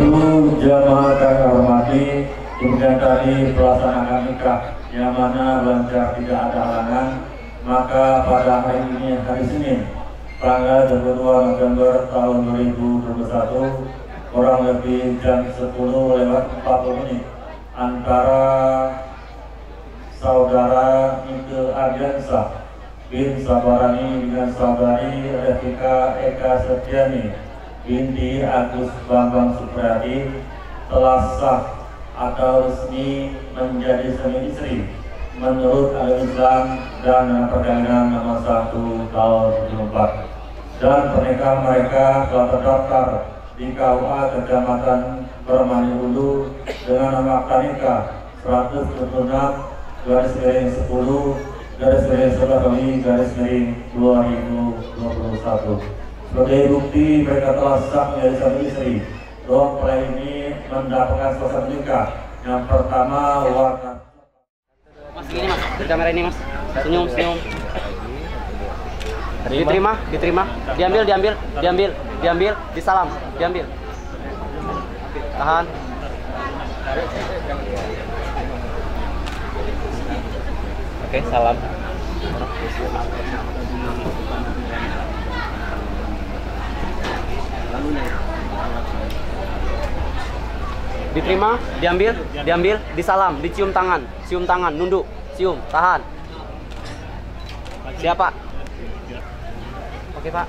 Speaker 9: Ibu jamaah kami hormati, kemudian tadi pelaksanaan nikah yang mana lancar tidak ada halangan, maka pada hari ini, hari Senin, tanggal 22 November tahun 2021, kurang lebih jam 10:40 menit, antara saudara Nike Ardiansa bin Sabarani dengan saudari Revika Eka Setiani binti Agus Bambang Supriyadi telah sah atau resmi menjadi suami istri menurut agama Islam dan perkawinan nomor 1 tahun 2004, dan pernikahan mereka telah terdaftar di KUA Kecamatan Permani Hulu dengan nama akta nikah 126/10/11/2021. Sebagai bukti mereka telah sah menjadi suami istri, dua mempelai ini mendapatkan suasana nikah. Yang pertama, warna.
Speaker 10: Mas, gini mas, di kamera ini mas, senyum, senyum. Diterima, diterima, diambil, disalam, diambil. Tahan. Oke, salam. Diterima, diambil, disalam, dicium tangan, nunduk, cium, tahan. Siapa? Oke Pak.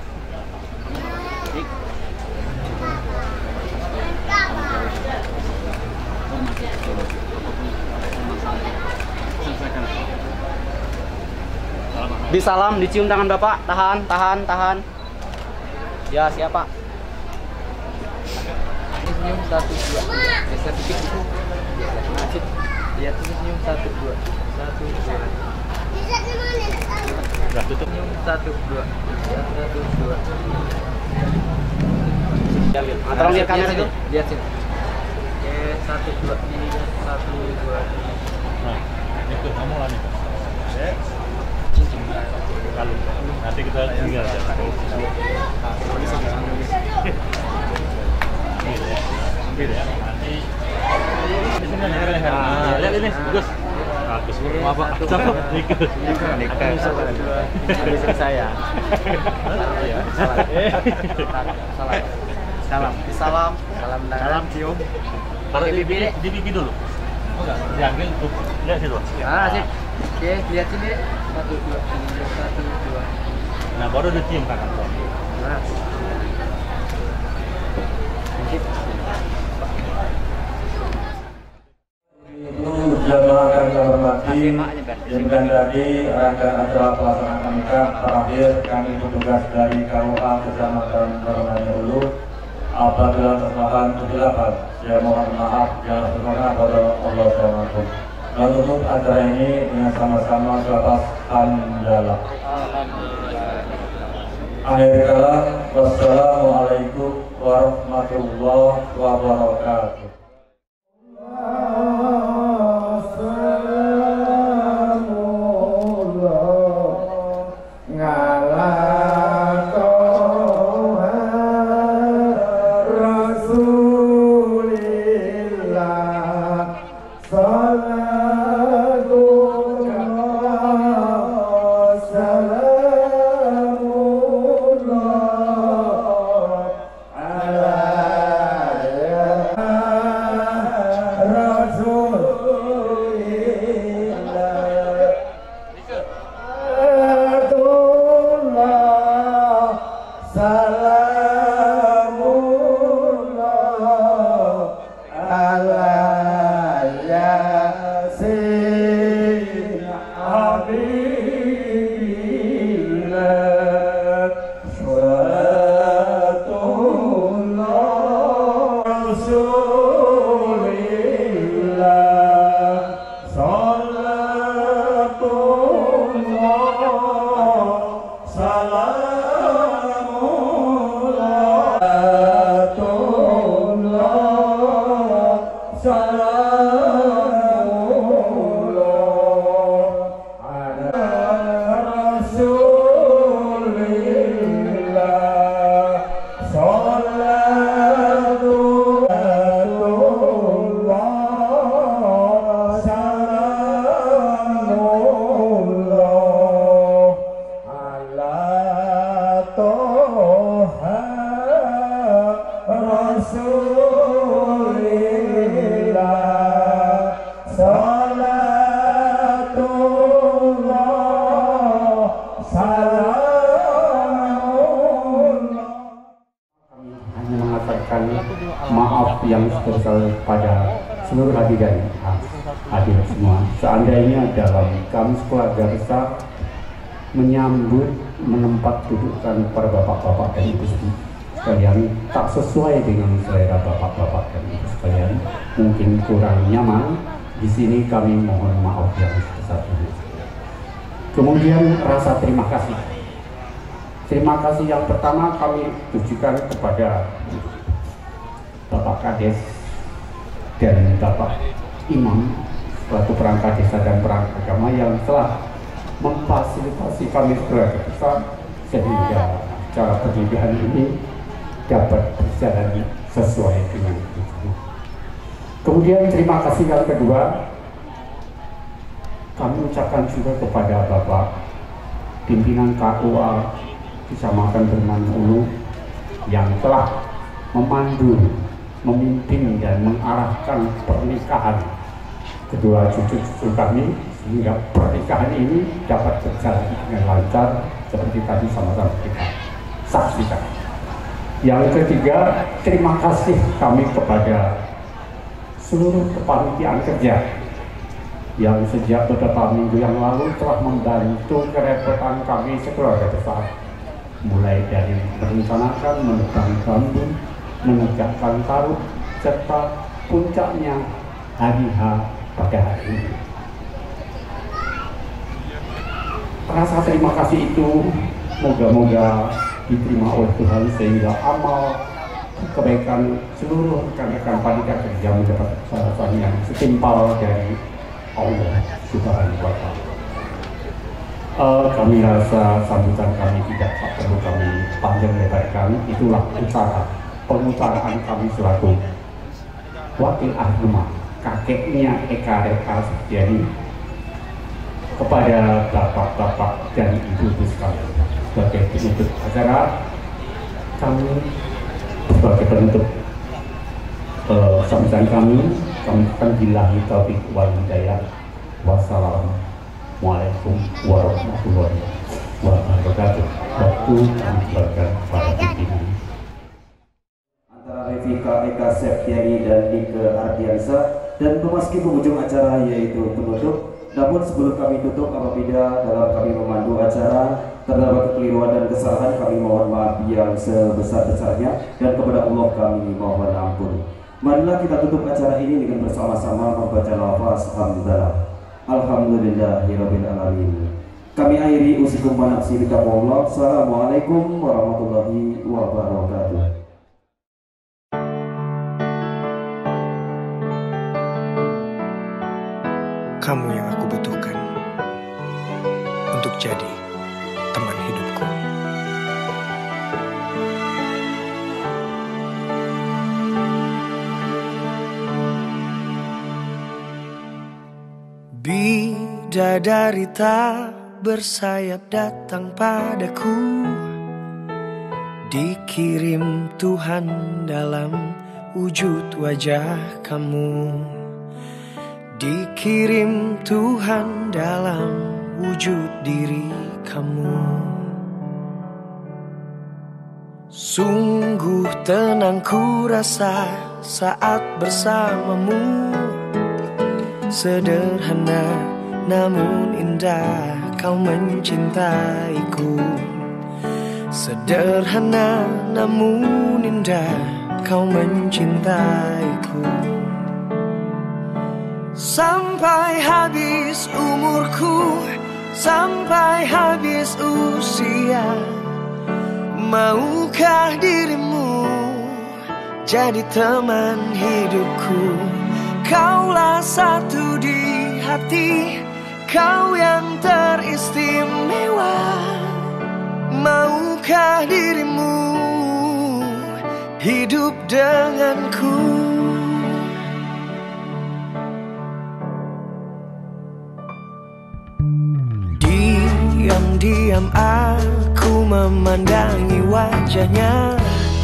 Speaker 10: Disalam, dicium tangan Bapak, tahan. Ya, siapa? Senyum 1, 2, geser dikit gitu. Nasib, lihat senyum 1, 2, 1, 2. Udah tutup. Senyum 1, 2, 1, 2. Diambil. Tolong lihat kamera itu. Lihat sini. Oke, 1, 2, ini 1, 2.
Speaker 1: Nah, itu kamu lah nih. Cincin. Kalau nanti kita tinggal aja. Ambil ya. Nanti di sini leher. Lihat ini, bagus. Bagus. Apa? Cakep. Nikah.
Speaker 10: Istri saya. Salam. Salam. Salam cium.
Speaker 1: Kalau di pipi dulu. Enggak, diambil tuh. Lihat situ.
Speaker 10: Ah, sip. Oke, lihat sini. 1, 2, 1, 2.
Speaker 1: Nah, baru dicium kakak.
Speaker 10: Nah.
Speaker 9: Jamaah kami hormati, dengan tadi rangkaian acara pelaksanaan nikah terakhir kami petugas dari KUA Kecamatan Permani Hulu. Apabila kesalahan kesilapan, saya mohon maaf yang sebesar kepada Allah SWT. Menutup acara ini dengan sama-sama selapas hamdalah. Akhir kala, wassalamualaikum warahmatullahi wabarakatuh.
Speaker 11: maaf yang sebesar pada seluruh hadirin semua. Seandainya dalam kami keluarga besar menyambut menempat dudukan para bapak-bapak dan ibu sekalian tak sesuai dengan selera bapak-bapak dan ibu sekalian, mungkin kurang nyaman, di sini kami mohon maaf yang sebesar-besarnya. Kemudian rasa terima kasih. Terima kasih yang pertama kami tujukan kepada Bapak Kades dan Bapak Imam selaku perangkat desa dan perangkat agama yang telah memfasilitasi kami keluarga besar sehingga cara pernikahan ini dapat berjalan sesuai dengan itu. Kemudian terima kasih yang kedua kami ucapkan juga kepada Bapak pimpinan KUA Kecamatan Bermanulu yang telah memandu, memimpin dan mengarahkan pernikahan kedua cucu-cucu kami sehingga pernikahan ini dapat berjalan dengan lancar seperti tadi sama-sama kita saksikan. Yang ketiga, terima kasih kami kepada seluruh kepanitiaan kerja yang sejak beberapa minggu yang lalu telah membantu kerepotan kami sekeluarga besar, mulai dari merencanakan, menebang bambu, menegakkan taruh, serta puncaknya hari H pada hari ini. Rasa terima kasih itu moga-moga diterima oleh Tuhan sehingga amal kebaikan seluruh rekan-rekan panitia kerja mendapat balasan yang setimpal dari Allah Subhanahu wa Ta'ala. Kami rasa sambutan kami tidak perlu kami panjang lebarkan. Itulah pengutaraan kami selaku wakil ahli rumah kakeknya Eka Reka Setiani kepada bapak-bapak dan ibu-ibu sekalian. Sebagai penutup acara, kami sebagai penutup sambutan kami akan billahi taufiq wal hidayah. Wassalamualaikum warahmatullahi wabarakatuh. Waktu kami berikan pada pimpinan
Speaker 4: antara Revika Eka Septiani dan Nike Ardiansa dan memasuki penghujung acara yaitu penutup. Namun sebelum kami tutup, apabila dalam kami memandu acara terdapat kekeliruan dan kesalahan, kami mohon maaf yang sebesar-besarnya dan kepada Allah kami mohon ampun. Marilah kita tutup acara ini dengan bersama-sama membaca lafaz hamdalah. Alhamdulillahirabbil alamin. Kami akhiri usikum wa nafsi bittaqwallah. Assalamualaikum warahmatullahi wabarakatuh.
Speaker 12: Kamu yang aku butuhkan untuk jadi teman hidupku. Bidadari tak bersayap datang padaku, dikirim Tuhan dalam wujud wajah kamu. Dikirim Tuhan dalam wujud diri kamu. Sungguh tenang ku rasa saat bersamamu. Sederhana namun indah kau mencintaiku. Sederhana namun indah kau mencintaiku. Sampai habis umurku, sampai habis usia, maukah dirimu jadi teman hidupku? Kaulah satu di hati, kau yang teristimewa. Maukah dirimu hidup denganku? Diam-diam aku memandangi wajahnya.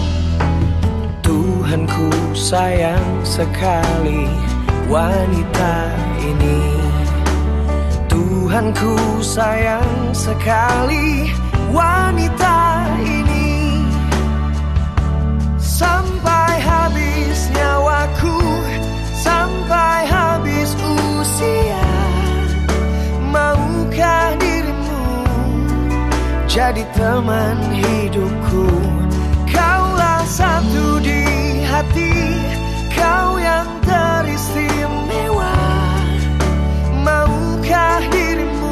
Speaker 12: Tuhanku sayang sekali wanita ini. Tuhanku sayang sekali wanita ini. Sampai habis habis nyawaku, sampai habis usia. Maukah dirimu jadi teman hidupku? Kaulah satu di hati, kau yang teristimewa. Maukah dirimu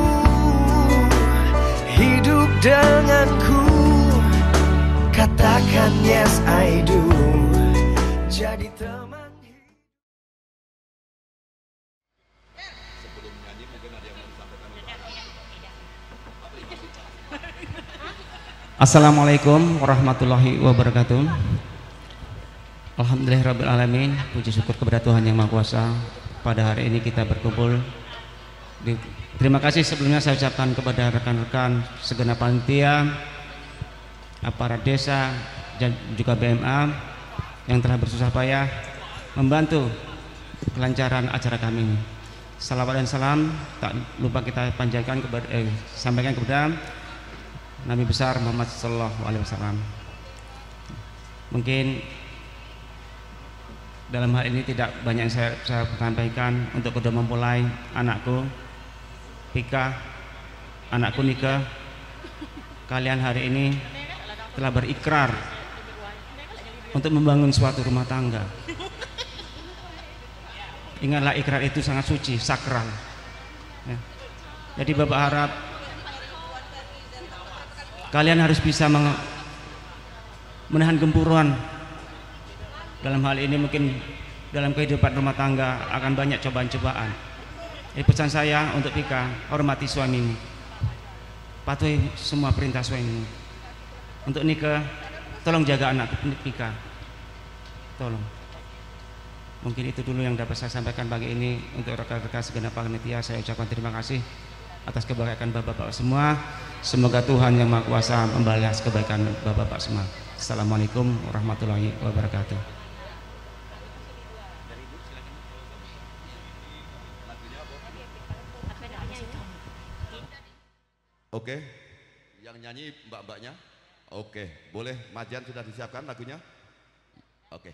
Speaker 12: hidup denganku? Katakan yes I do. Jadi teman.
Speaker 13: Assalamualaikum warahmatullahi wabarakatuh. Alhamdulillahirrabbilalamin. Puji syukur kepada Tuhan Yang Maha Kuasa. Pada hari ini kita berkumpul. Terima kasih sebelumnya saya ucapkan kepada rekan-rekan segenap panitia, aparat desa dan juga BMA yang telah bersusah payah membantu kelancaran acara kami ini. Salawat dan salam tak lupa kita panjatkan sampaikan kepada Nabi besar Muhammad Sallallahu Alaihi Wasallam. Mungkin dalam hal ini tidak banyak yang saya sampaikan untuk kedua mempelai anakku Pika, anakku Nika. Kalian hari ini telah berikrar untuk membangun suatu rumah tangga. Ingatlah ikrar itu sangat suci, sakral. Ya. Jadi Bapak harap kalian harus bisa menahan gempuran. Dalam hal ini mungkin dalam kehidupan rumah tangga akan banyak cobaan-cobaan. Pesan saya untuk Pika, hormati suamimu, patuhi semua perintah suamimu. Untuk Nika, tolong jaga anak Pika, tolong. Mungkin itu dulu yang dapat saya sampaikan pagi ini. Untuk rekan-rekan segenap panitia saya ucapkan terima kasih atas kebaikan bapak-bapak semua. Semoga Tuhan Yang Maha Kuasa membalas kebaikan bapak-bapak semua. Assalamualaikum warahmatullahi wabarakatuh.
Speaker 14: Oke, yang nyanyi mbak-mbaknya. Oke, boleh Majan sudah disiapkan lagunya? Oke.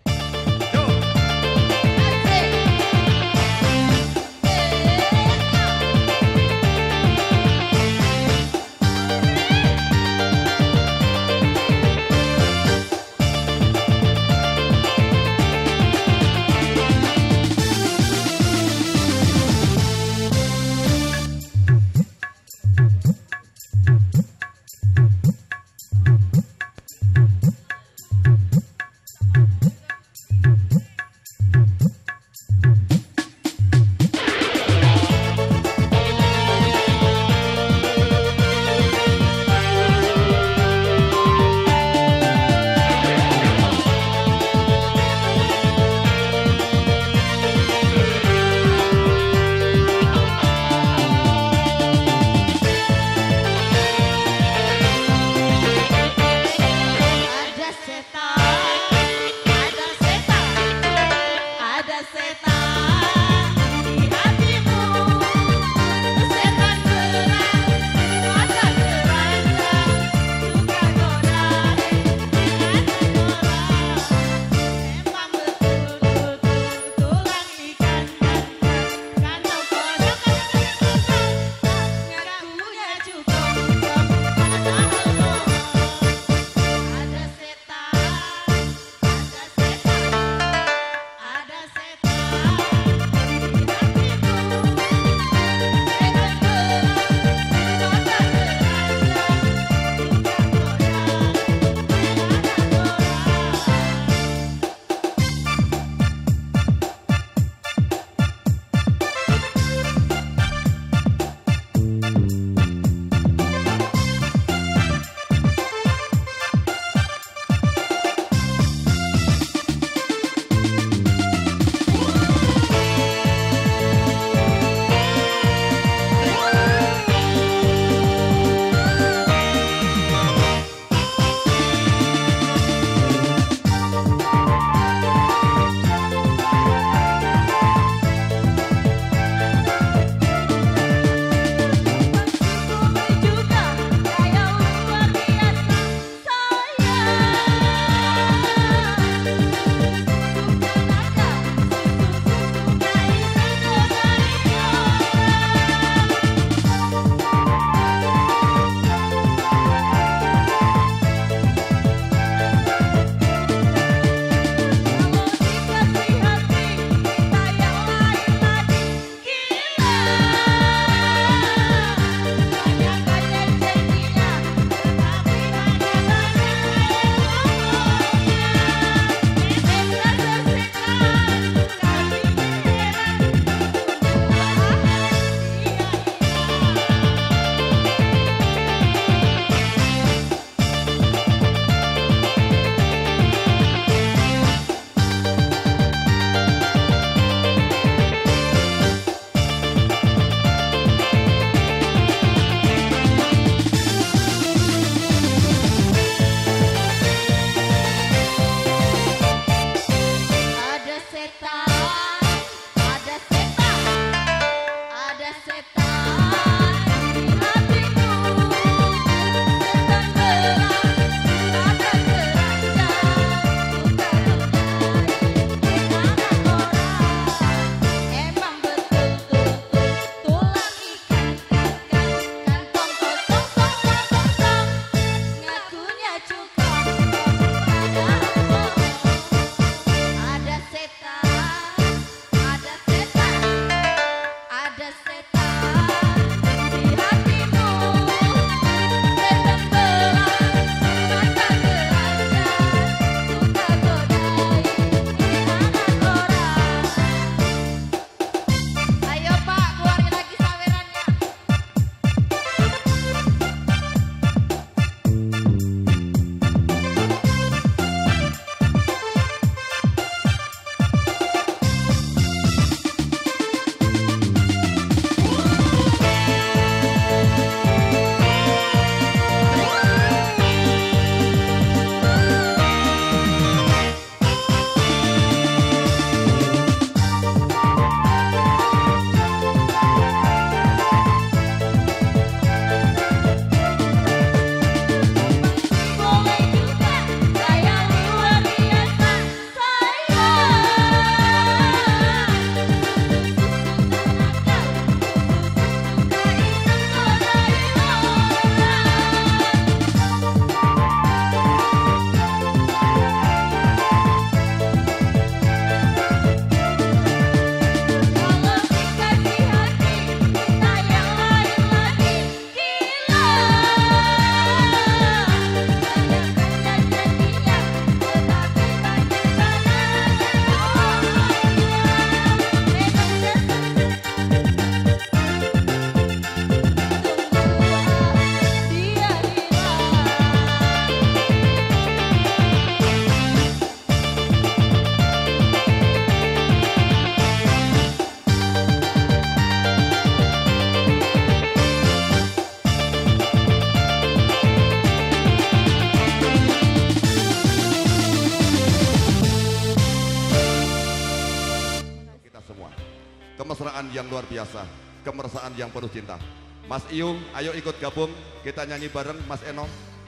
Speaker 14: Kemesraan yang luar biasa, kemesraan yang penuh cinta. Mas Iyung, ayo ikut gabung, kita nyanyi bareng Mas Eno.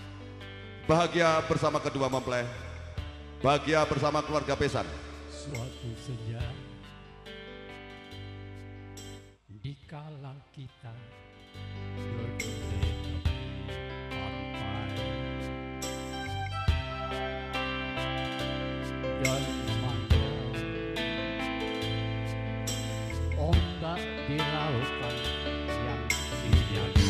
Speaker 14: Bahagia bersama kedua mempelai, bahagia bersama keluarga Pesan.
Speaker 15: Suatu senja di kala kita berdiri pantai dan memandang ombak di lautan yang dinyali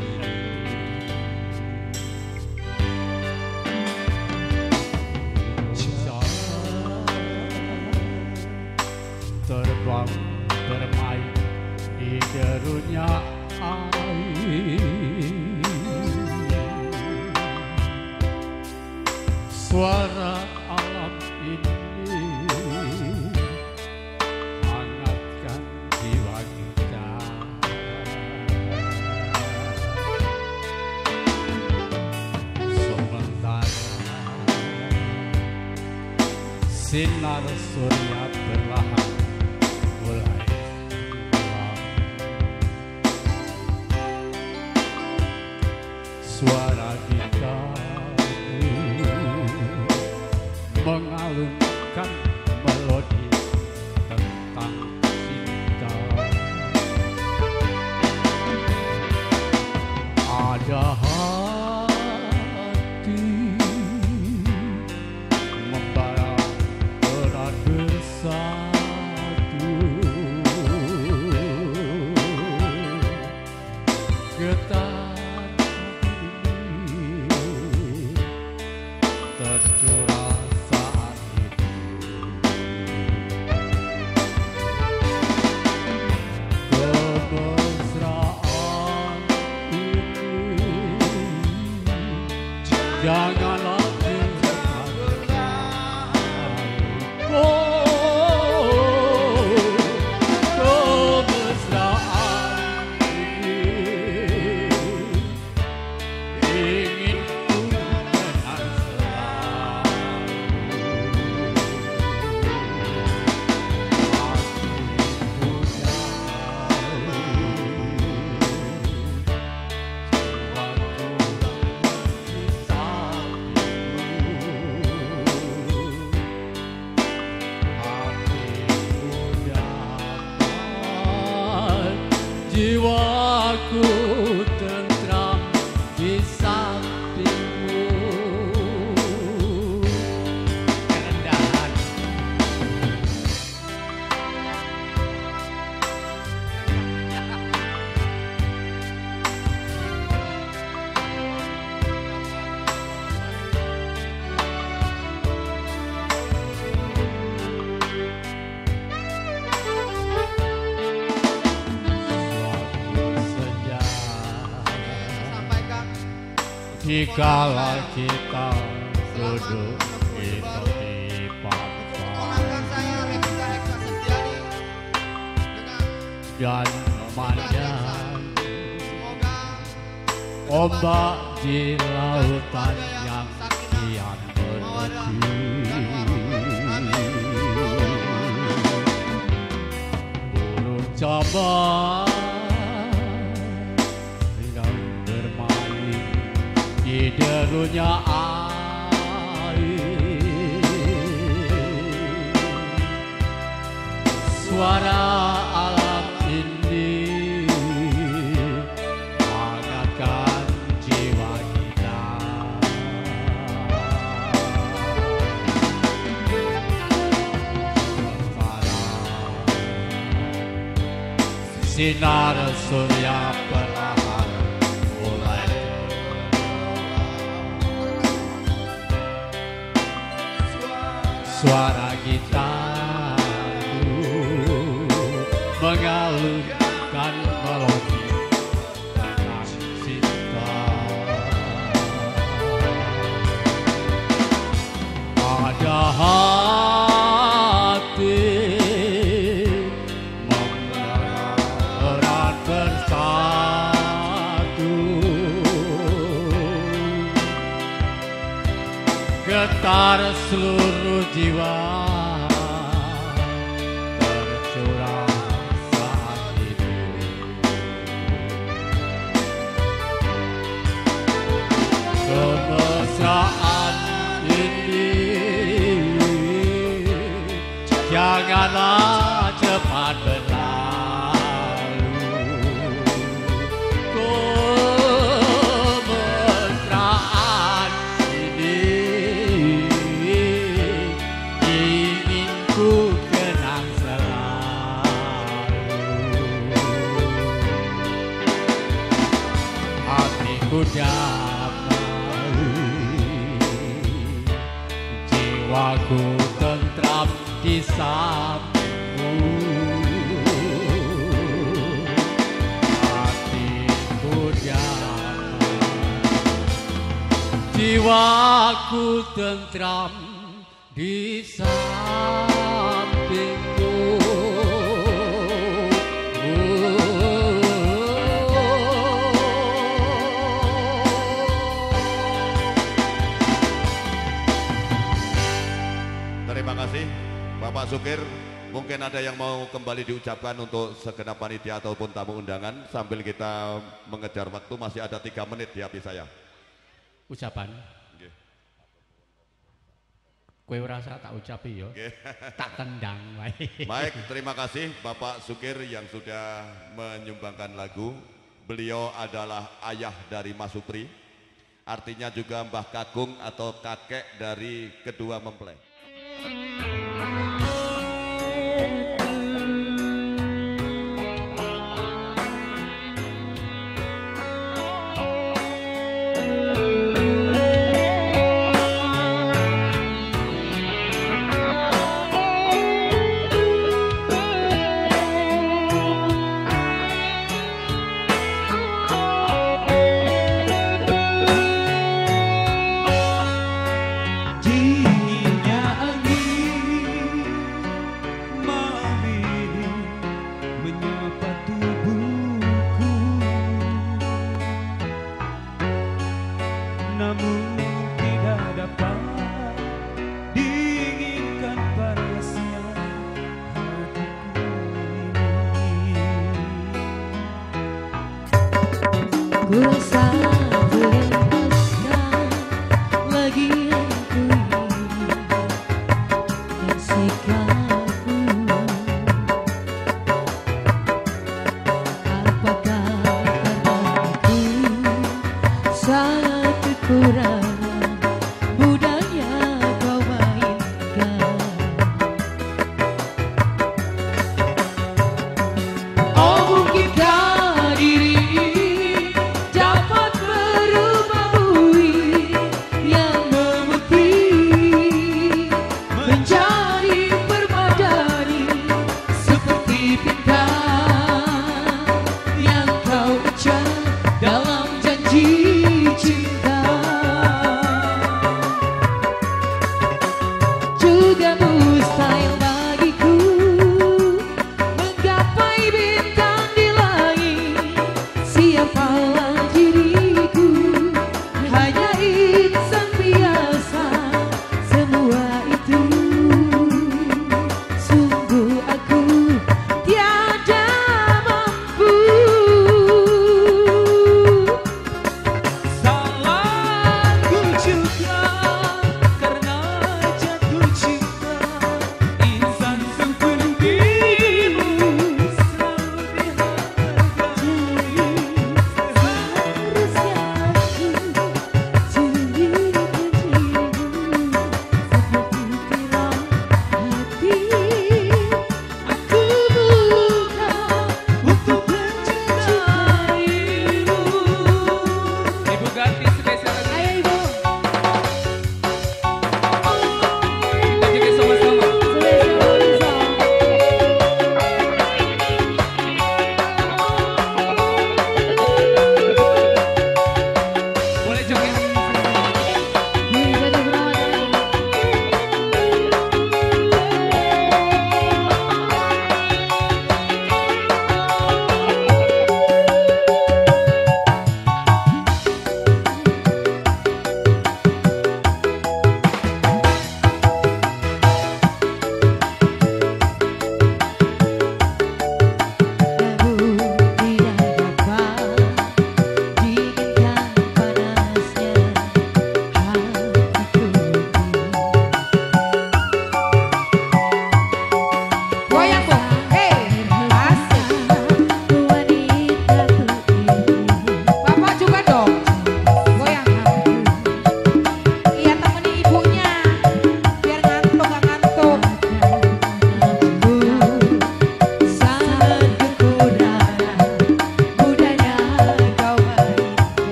Speaker 15: terbang bermain di derunya air. Suara alam ini hangatkan jiwa kita. Sementara sinar surya perlahan mulai hilang, suara gitar mengalunkan melodi tentang cinta. Ada hati membara berat jiwaku tentram di sampingmu. Kerendahan. Dikala kita duduk di tepi pantai dan memandang ombak di lautan yang kian menepi, burung cabang di derunya air, suara alam ini hangatkan jiwa kita. Sinar surya perlahan mulai suara gitar mengalunkan melodi tentang cinta. Ada hati memberat bersatu, getar seluruh jiwa tercurah saat itu. Kemesraan ini janganlah cepat berlalu. Kemesraan ini ingin ku kenang selalu. Hatiku damai, jiwaku tentram di sampingmu. Hatiku damai, jiwaku tentram di sampingmu.
Speaker 14: Terima kasih Bapak Sukir. Mungkin ada yang mau kembali diucapkan untuk segenap panitia ataupun tamu undangan sambil kita mengejar waktu, masih ada 3 menit di hati saya.
Speaker 15: Ucapan. Kue rasa tak ucapi yo, tak tendang.
Speaker 14: Baik, terima kasih Bapak Sukir yang sudah menyumbangkan lagu. Beliau adalah ayah dari Mas Supri, artinya juga Mbah Kakung atau kakek dari kedua mempelai.
Speaker 2: Apa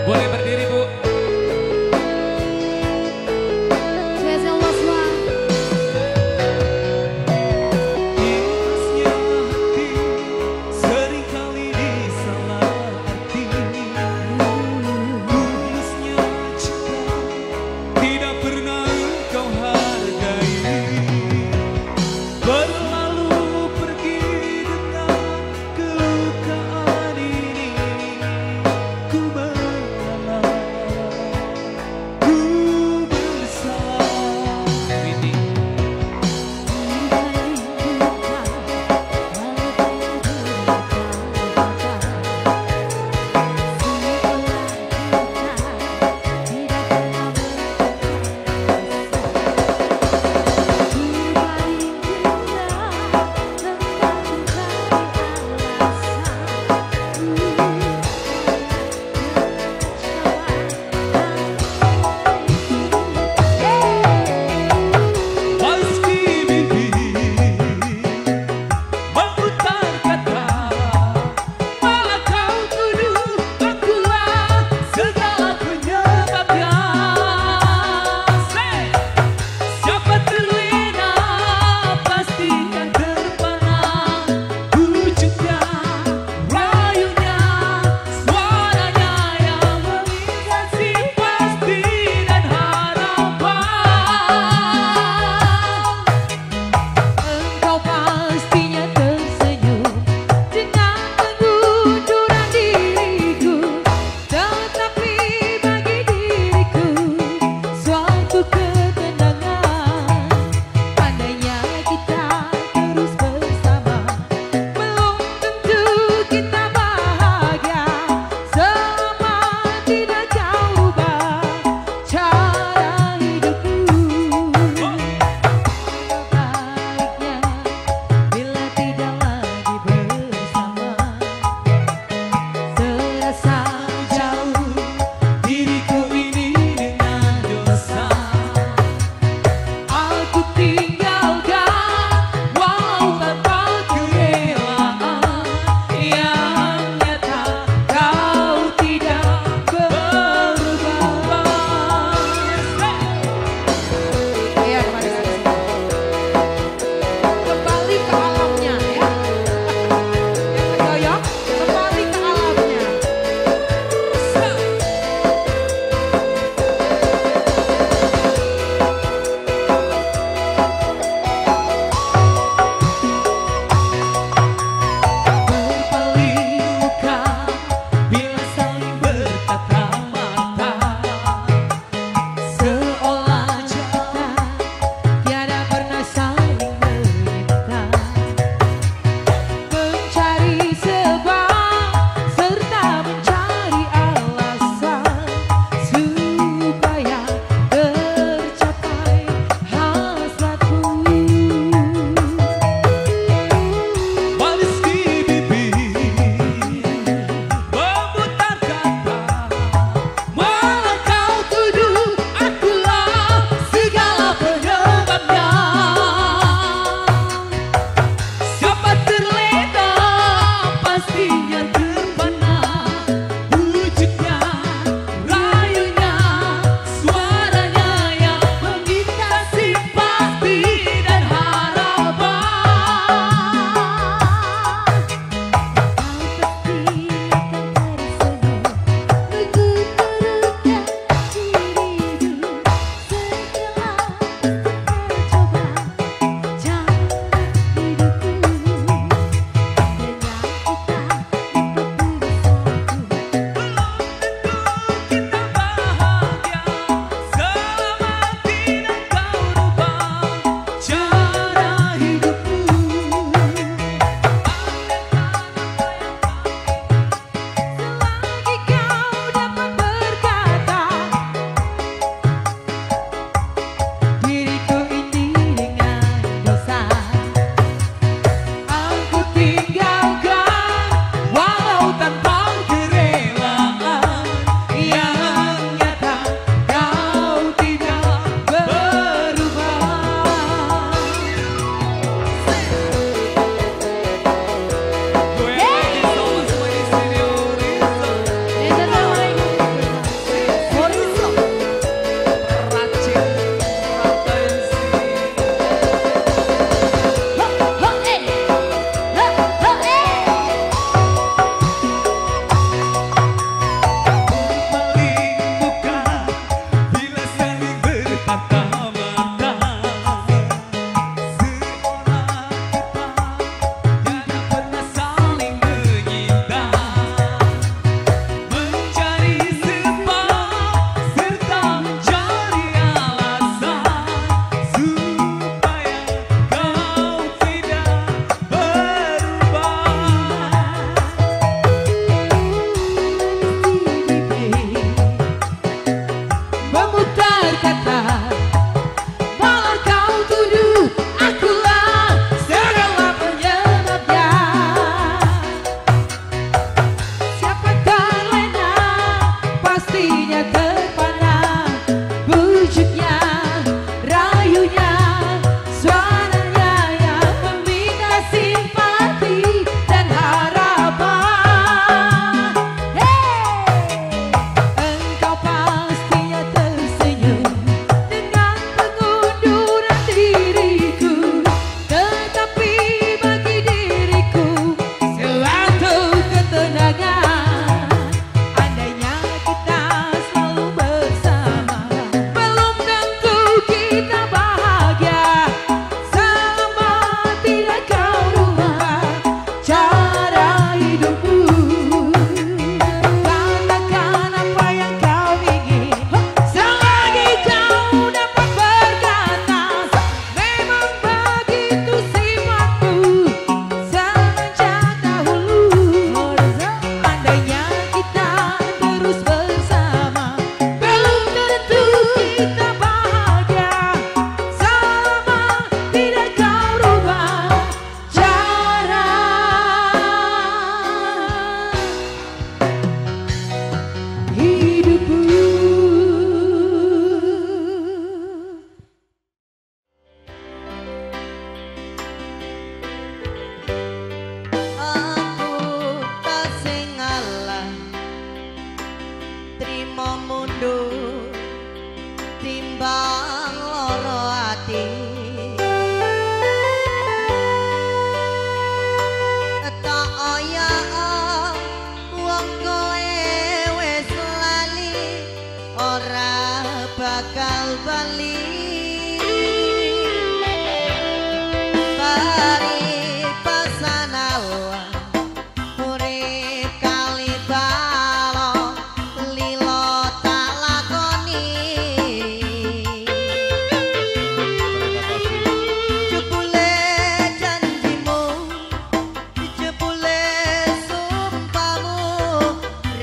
Speaker 16: Boleh berdiri, Bu.
Speaker 17: Ku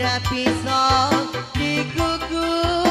Speaker 16: ora bisa dikukur.